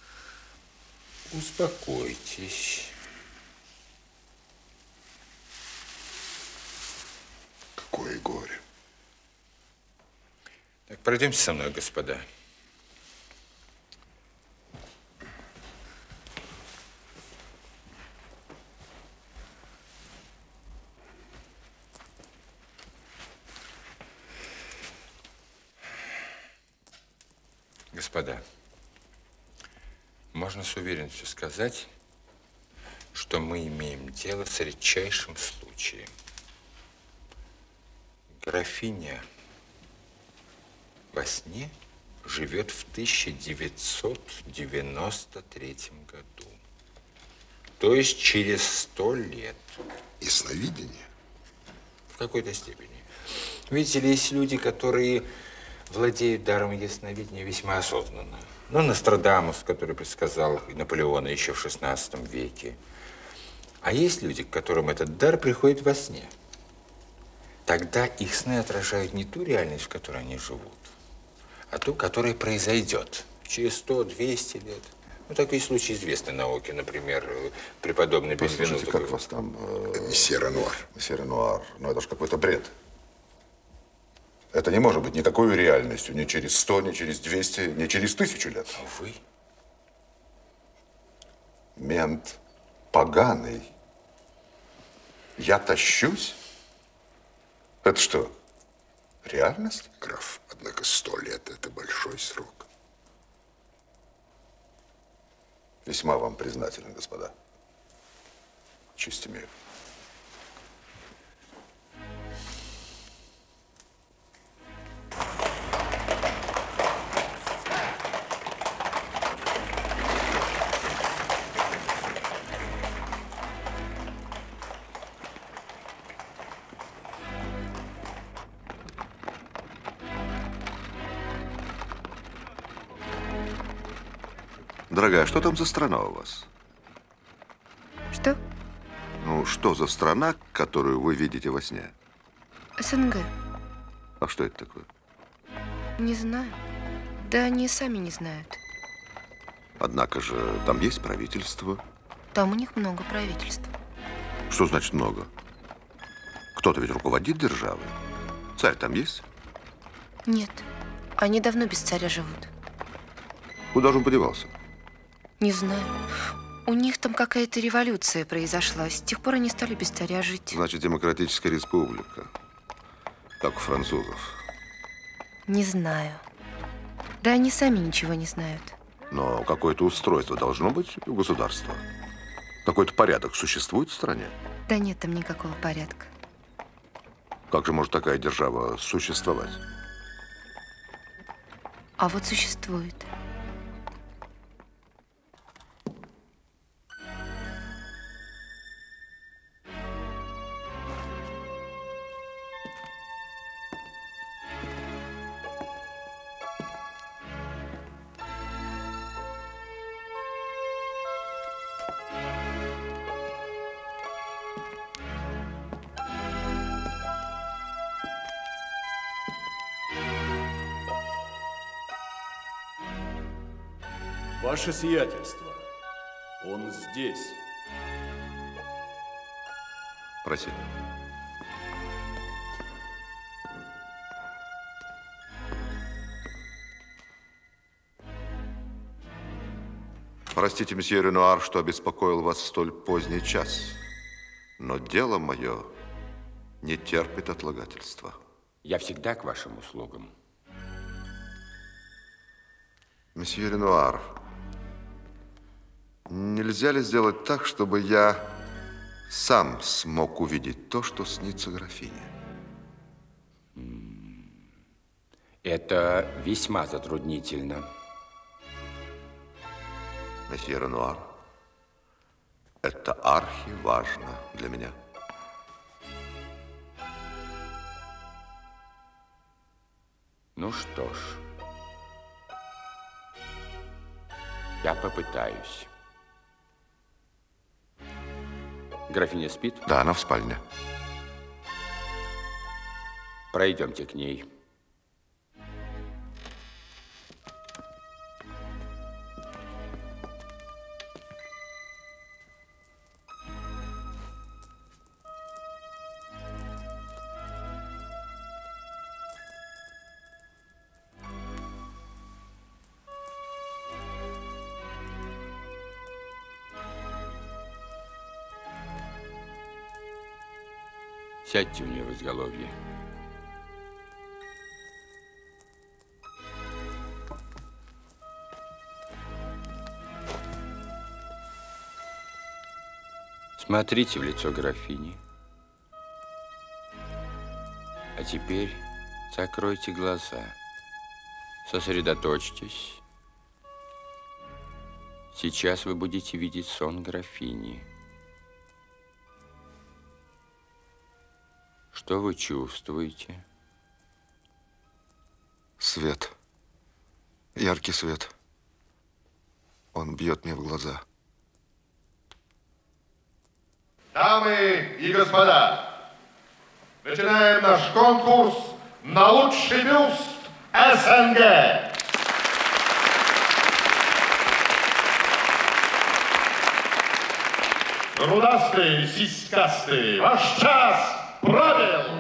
Успокойтесь. Какое горе. Так, пройдемте со мной, господа. Господа, можно с уверенностью сказать, что мы имеем дело с редчайшим случаем. Графиня во сне живет в 1993 году. То есть через 100 лет. Ясновидение? В какой-то степени. Видите ли, есть люди, которые владеют даром ясновидения весьма осознанно. Ну, Нострадамус, который предсказал Наполеона еще в XVI веке. А есть люди, к которым этот дар приходит во сне. Тогда их сны отражают не ту реальность, в которой они живут, а ту, которая произойдет через 100-200 лет. Ну, такие случаи известны науке. Например, преподобный Бенвенуто. Послушайте, как вас там? Месье Ренуар. Месье Ренуар. Ну, это же какой-то бред. Это не может быть никакой реальностью ни через 100, ни через 200, ни через 1000 лет. Увы. Мент поганый. Я тащусь? Это что, реальность? Граф, однако 100 лет – это большой срок. Весьма вам признателен, господа. Честь имею. Дорогая, что там за страна у вас? Что? Ну, что за страна, которую вы видите во сне? СНГ. А что это такое? Не знаю. Да они сами не знают. Однако же там есть правительство. Там у них много правительств. Что значит много? Кто-то ведь руководит державой. Царь там есть? Нет. Они давно без царя живут. Куда же он подевался? Не знаю. У них там какая-то революция произошла. С тех пор они стали без царя жить. Значит, демократическая республика. Как у французов. Не знаю. Да они сами ничего не знают. Но какое-то устройство должно быть у государства. Какой-то порядок существует в стране? Да нет там никакого порядка. Как же может такая держава существовать? А вот существует. Ваше сиятельство, он здесь. Проси. Простите, месье Ренуар, что обеспокоил вас в столь поздний час, но дело мое не терпит отлагательства. Я всегда к вашим услугам. Месье Ренуар, нельзя ли сделать так, чтобы я сам смог увидеть то, что снится графине? Это весьма затруднительно. Месье Ренуар, это архиважно для меня. Ну что ж, я попытаюсь. Графиня спит? Да, она в спальне. Пройдемте к ней. Сядьте у нее в изголовье. Смотрите в лицо графини. А теперь закройте глаза. Сосредоточьтесь. Сейчас вы будете видеть сон графини. Что вы чувствуете? Свет. Яркий свет. Он бьет мне в глаза. Дамы и господа, начинаем наш конкурс на лучший бюст СНГ. Грудастый, сиськастый, ваш час пробил!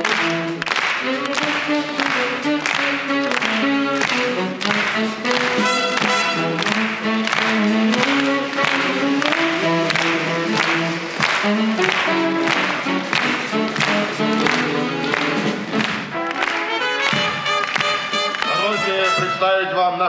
Thank you.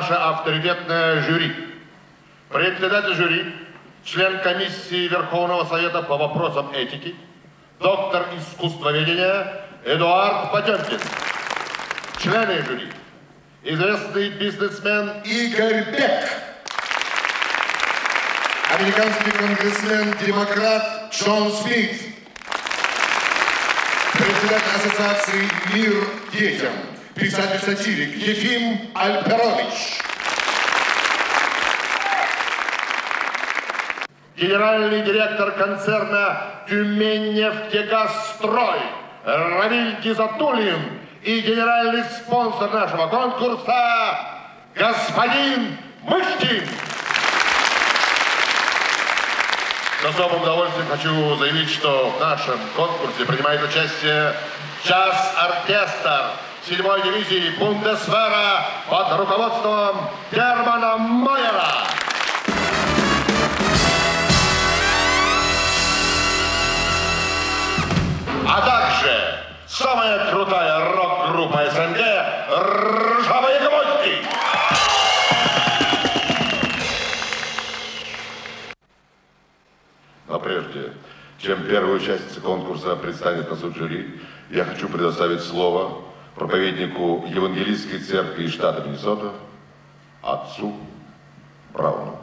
наше авторитетное жюри. Председатель жюри, член комиссии Верховного Совета по вопросам этики, доктор искусствоведения Эдуард Потемкин. Члены жюри. Известный бизнесмен Игорь Бек. Американский конгрессмен-демократ Джон Смит. Председатель ассоциации «Мир детям», писатель-сатирик Ефим Альперович. Генеральный директор концерна «Тюмень-нефтегазстрой» Равиль Гизатуллин и генеральный спонсор нашего конкурса господин Мышкин. С особым удовольствием хочу заявить, что в нашем конкурсе принимает участие джаз-оркестр 7-й дивизии Бундесвера под руководством Германа Майера. А также самая крутая рок-группа СНГ «Ржавые гвозди». Но прежде, чем первая участница конкурса предстанет на суд жюри, я хочу предоставить слово проповеднику Евангелистской церкви штата Миннесота, отцу Брауну.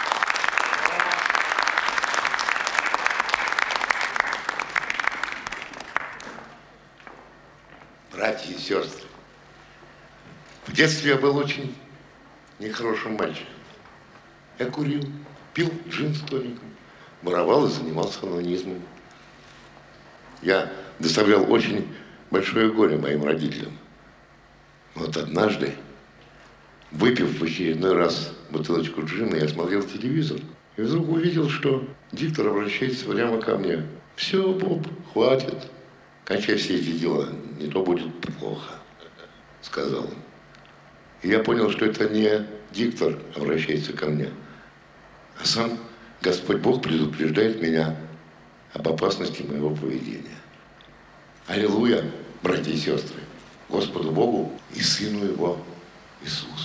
Братья и сестры, в детстве я был очень нехорошим мальчиком. Я курил, пил джин с тоником, воровал и занимался онанизмом. Я доставлял очень большое горе моим родителям. Вот однажды, выпив в очередной раз бутылочку джина, я смотрел телевизор и вдруг увидел, что диктор обращается прямо ко мне. Все, Боб, хватит. Кончай все эти дела, не то будет плохо, сказал он. И я понял, что это не диктор обращается ко мне, а сам Господь Бог предупреждает меня об опасности моего поведения. Аллилуйя, братья и сестры, Господу Богу и Сыну Его Иисусу.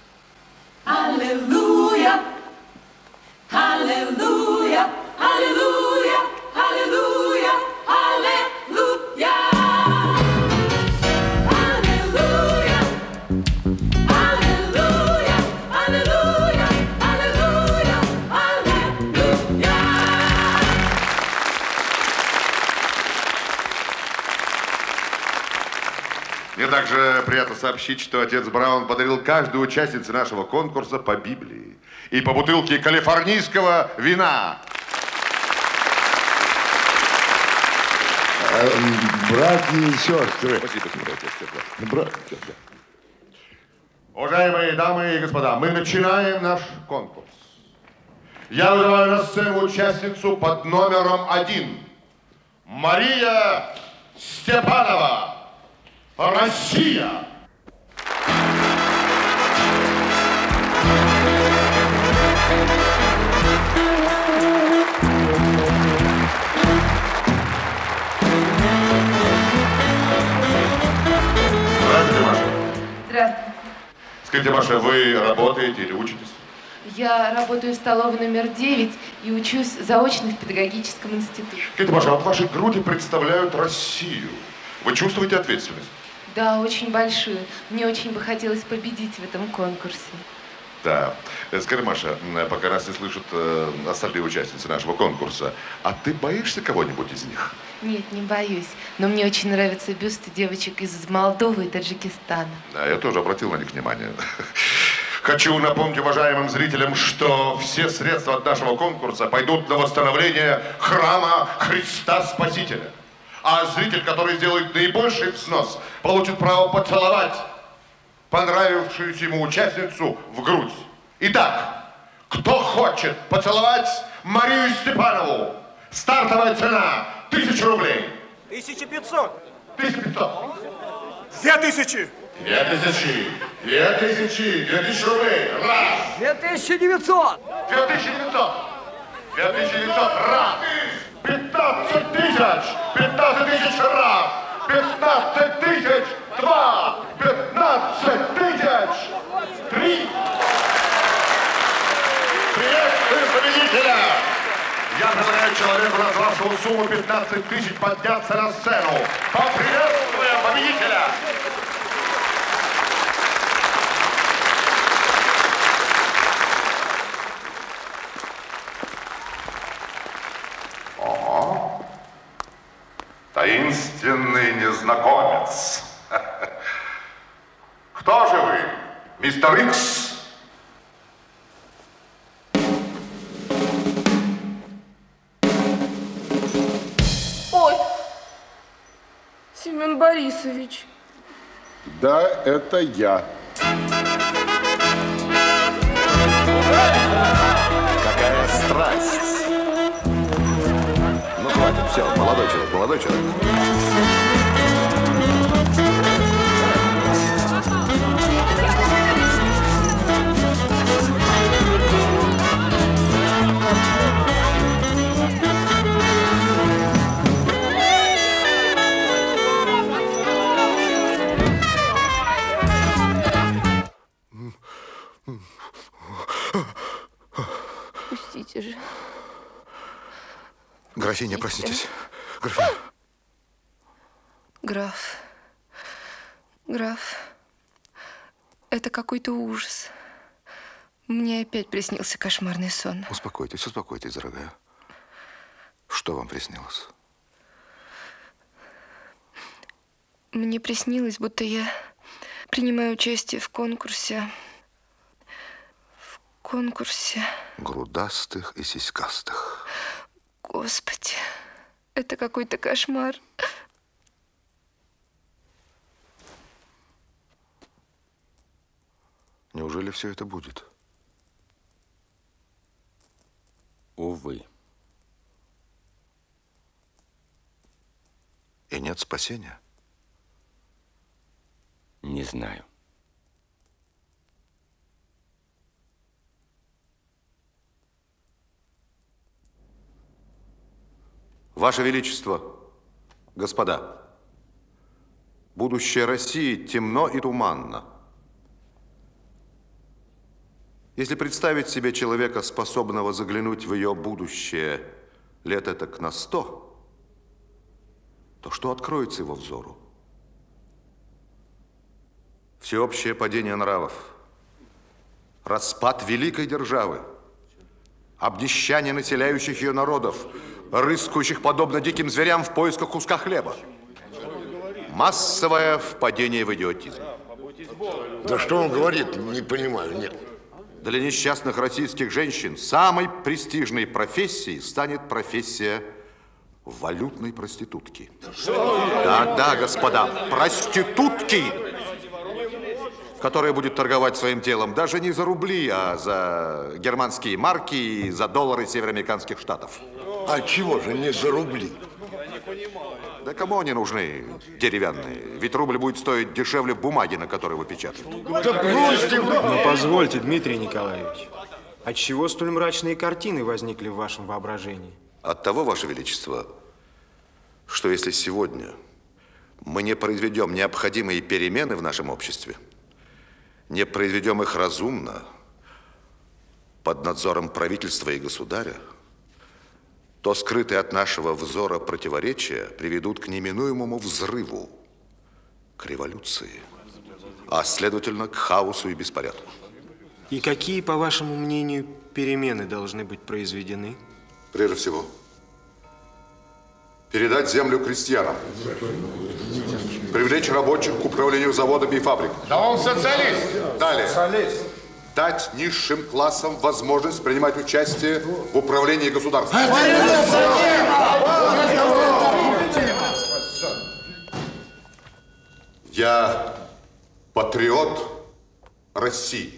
Аллилуйя, аллилуйя, аллилуйя, аллилуйя, аллилуйя. Мне также приятно сообщить, что отец Браун подарил каждой участнице нашего конкурса по Библии и по бутылке калифорнийского вина. Братья и сестры. Спасибо, братья. Уважаемые дамы и господа, мы начинаем наш конкурс. Я вызываю на сцену участницу под номером 1. Мария Степанова. Россия! Здравствуйте. Скажите, Маша, вы работаете или учитесь? Я работаю в столовой номер 9 и учусь заочно в педагогическом институте. Скажите, Маша, а вот ваши груди представляют Россию. Вы чувствуете ответственность? Да, очень большую. Мне очень бы хотелось победить в этом конкурсе. Да. Скажи, Маша, пока нас не слышат остальные участницы нашего конкурса, а ты боишься кого-нибудь из них? Нет, не боюсь. Но мне очень нравятся бюсты девочек из Молдовы и Таджикистана. Да, я тоже обратил на них внимание. Хочу напомнить уважаемым зрителям, что все средства от нашего конкурса пойдут на восстановление храма Христа Спасителя. А зритель, который сделает наибольший взнос, получит право поцеловать понравившуюся ему участницу в грудь. Итак, кто хочет поцеловать Марию Степанову? Стартовая цена 1000 рублей. 1500. 1500. 2000. 2000. 2000. 2000 рублей. Раз. 2900. 2900. 2900. Раз. 15 тысяч. 15 тысяч раз. 15 тысяч. Два. 15 тысяч. Три. предлагаю человеку, назвавшему сумму 15 тысяч, подняться на сцену. Поприветствуем победителя! О, таинственный незнакомец. Кто же вы, мистер Икс? Ой, Семен Борисович. Да, это я. Какая страсть! Ну, хватит, все, молодой человек, молодой человек. Пустите же. Графиня, проснитесь. Графиня. Граф. Граф. Это какой-то ужас. Мне опять приснился кошмарный сон. Успокойтесь, успокойтесь, дорогая. Что вам приснилось? Мне приснилось, будто я принимаю участие в конкурсе. Грудастых и сиськастых. Господи, это какой-то кошмар. Неужели все это будет? Увы. И нет спасения? Не знаю. Ваше Величество, господа, будущее России темно и туманно. Если представить себе человека, способного заглянуть в ее будущее лет этак на 100, то что откроется его взору? Всеобщее падение нравов, распад великой державы, обнищание населяющих ее народов, рыскающих подобно диким зверям в поисках куска хлеба. Массовое впадение в идиотизм. Да что он говорит, не понимаю, нет. Для несчастных российских женщин самой престижной профессией станет профессия валютной проститутки. Да, господа, проститутки, которая будет торговать своим телом даже не за рубли, а за германские марки и за доллары североамериканских штатов. А чего же не за рубли? Да кому они нужны, деревянные? Ведь рубль будет стоить дешевле бумаги, на которой его печатают. Да бросьте вы! Но позвольте, Дмитрий Николаевич, отчего столь мрачные картины возникли в вашем воображении? От того, Ваше Величество, что если сегодня мы не произведем необходимые перемены в нашем обществе, не произведем их разумно, под надзором правительства и государя, то скрытые от нашего взора противоречия приведут к неминуемому взрыву, к революции, а следовательно к хаосу и беспорядку. И какие, по вашему мнению, перемены должны быть произведены? Прежде всего, передать землю крестьянам, привлечь рабочих к управлению заводами и фабриками. Да он социалист! Далее. Социалист. Дать низшим классам возможность принимать участие в управлении государством. Я патриот России.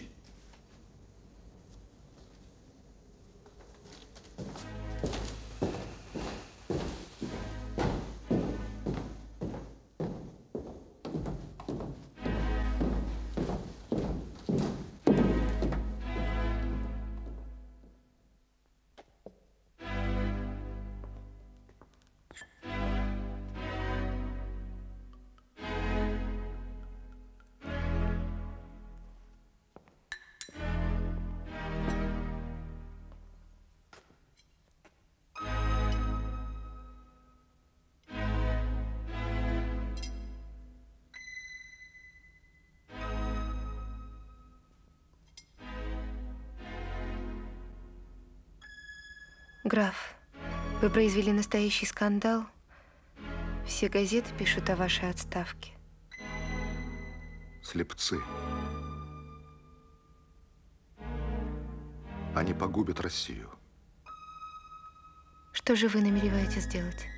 Граф, вы произвели настоящий скандал. Все газеты пишут о вашей отставке. Слепцы. Они погубят Россию. Что же вы намереваетесь сделать?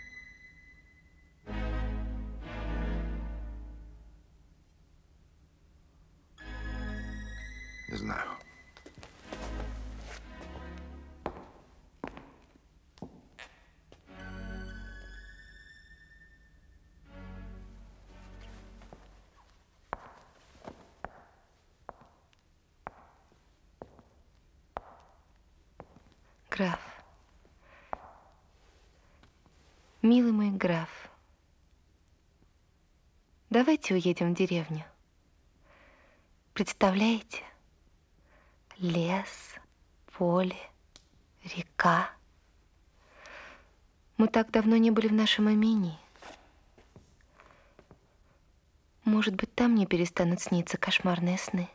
Не знаю. Граф. Милый мой граф, давайте уедем в деревню. Представляете? Лес, поле, река. Мы так давно не были в нашем имении. Может быть, там мне перестанут сниться кошмарные сны.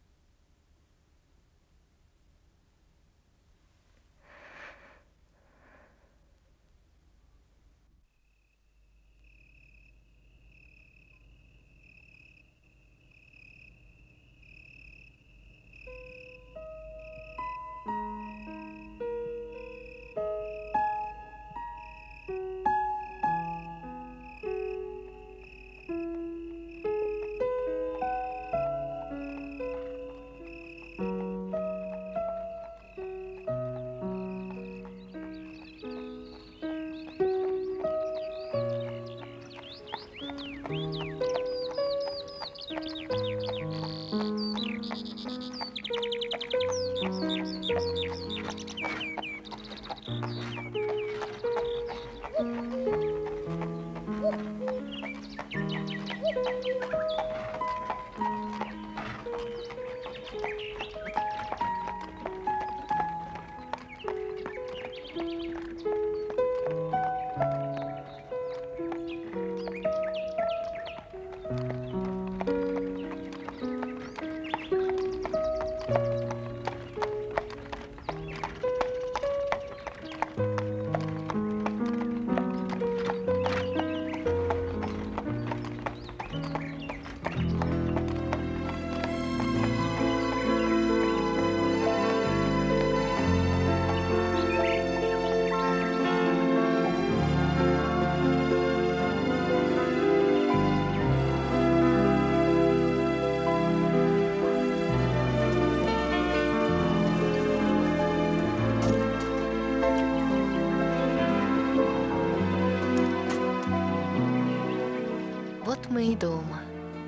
Вот мы и дома.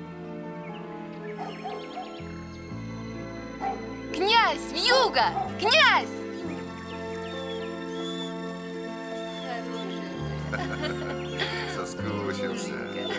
Князь, вьюга! Князь! Соскучился.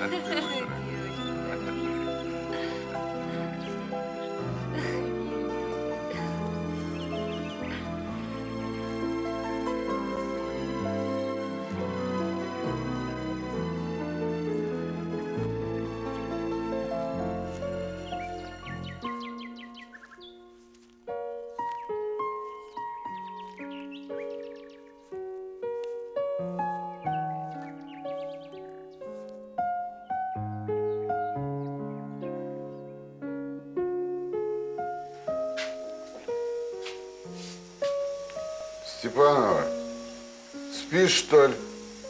Степанова, спишь, что ли?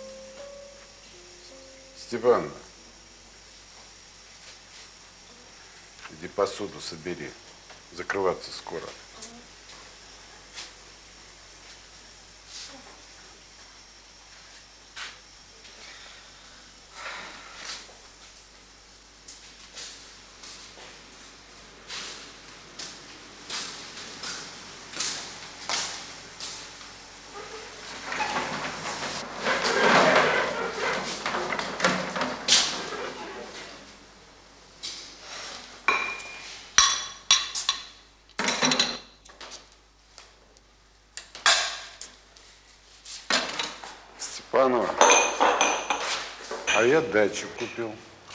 Степанова, иди посуду собери. Закрываться скоро. Степанова, а я дачу купил.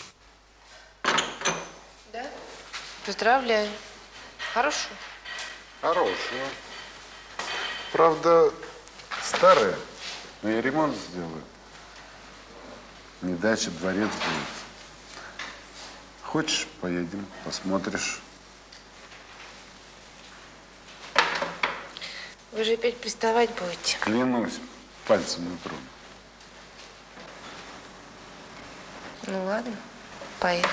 Да? Поздравляю. Хорошую. Хорошую. Правда, Старая, но я ремонт сделаю. Не дача, дворец будет. Хочешь, поедем, посмотришь. Вы же опять приставать будете. Клянусь, пальцем не трону. Ну ладно, поехали.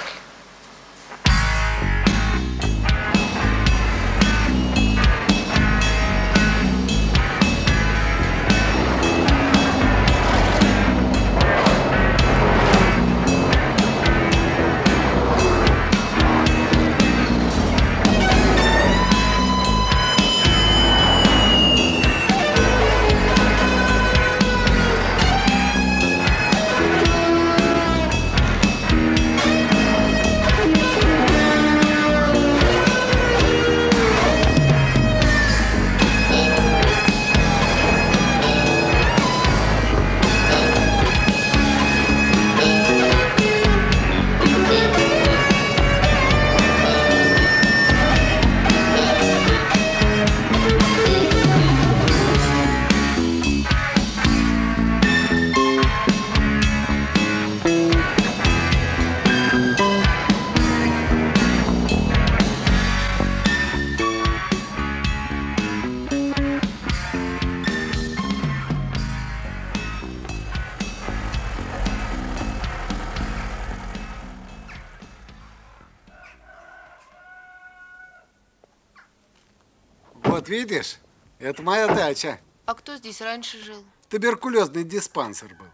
Вот видишь, это моя дача. А кто здесь раньше жил? Туберкулезный диспансер был.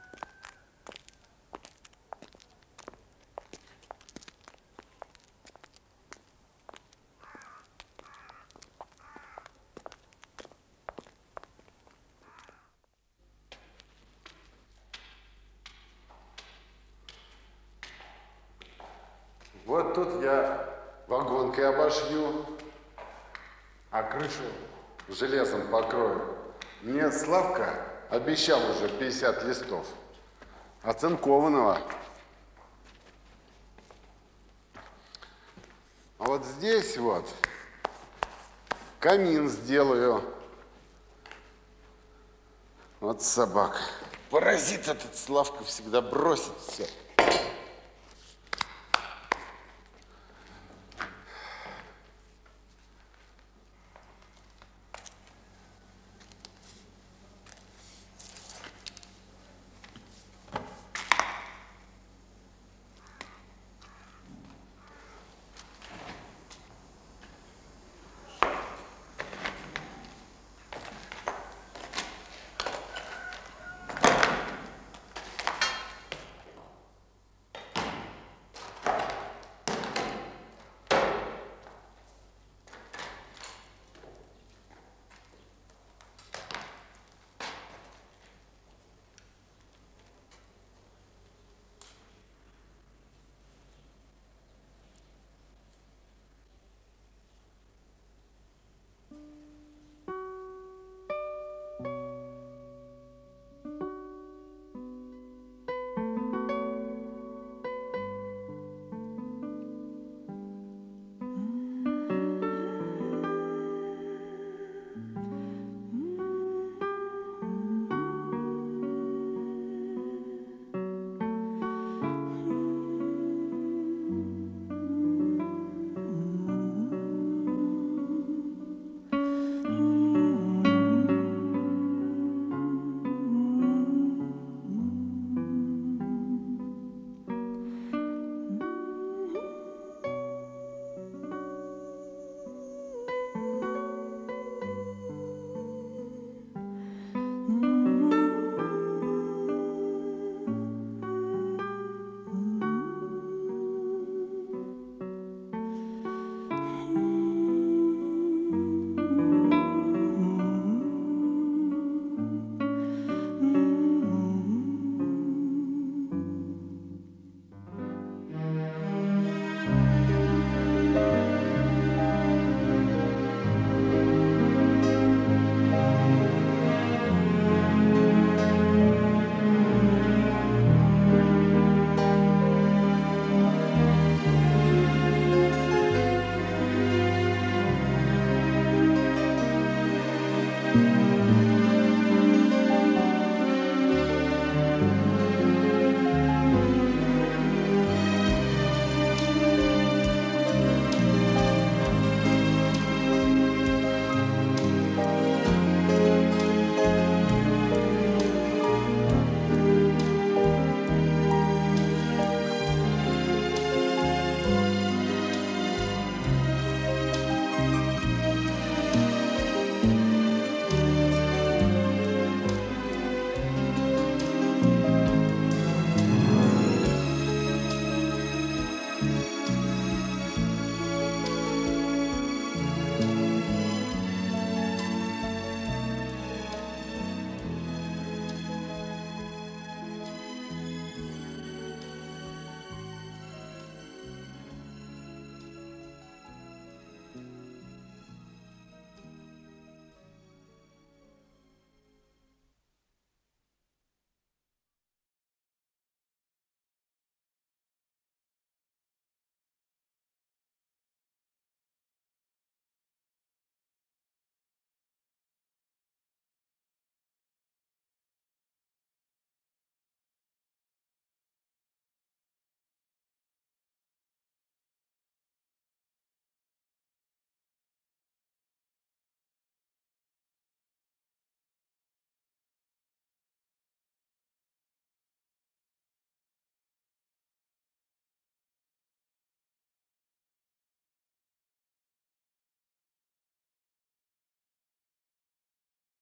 Вот тут я вагонкой обошью, а крышу железом покрою. Мне Славка обещал уже 50 листов оцинкованного. А вот здесь вот камин сделаю. Вот собака. Паразит этот Славка всегда бросит все.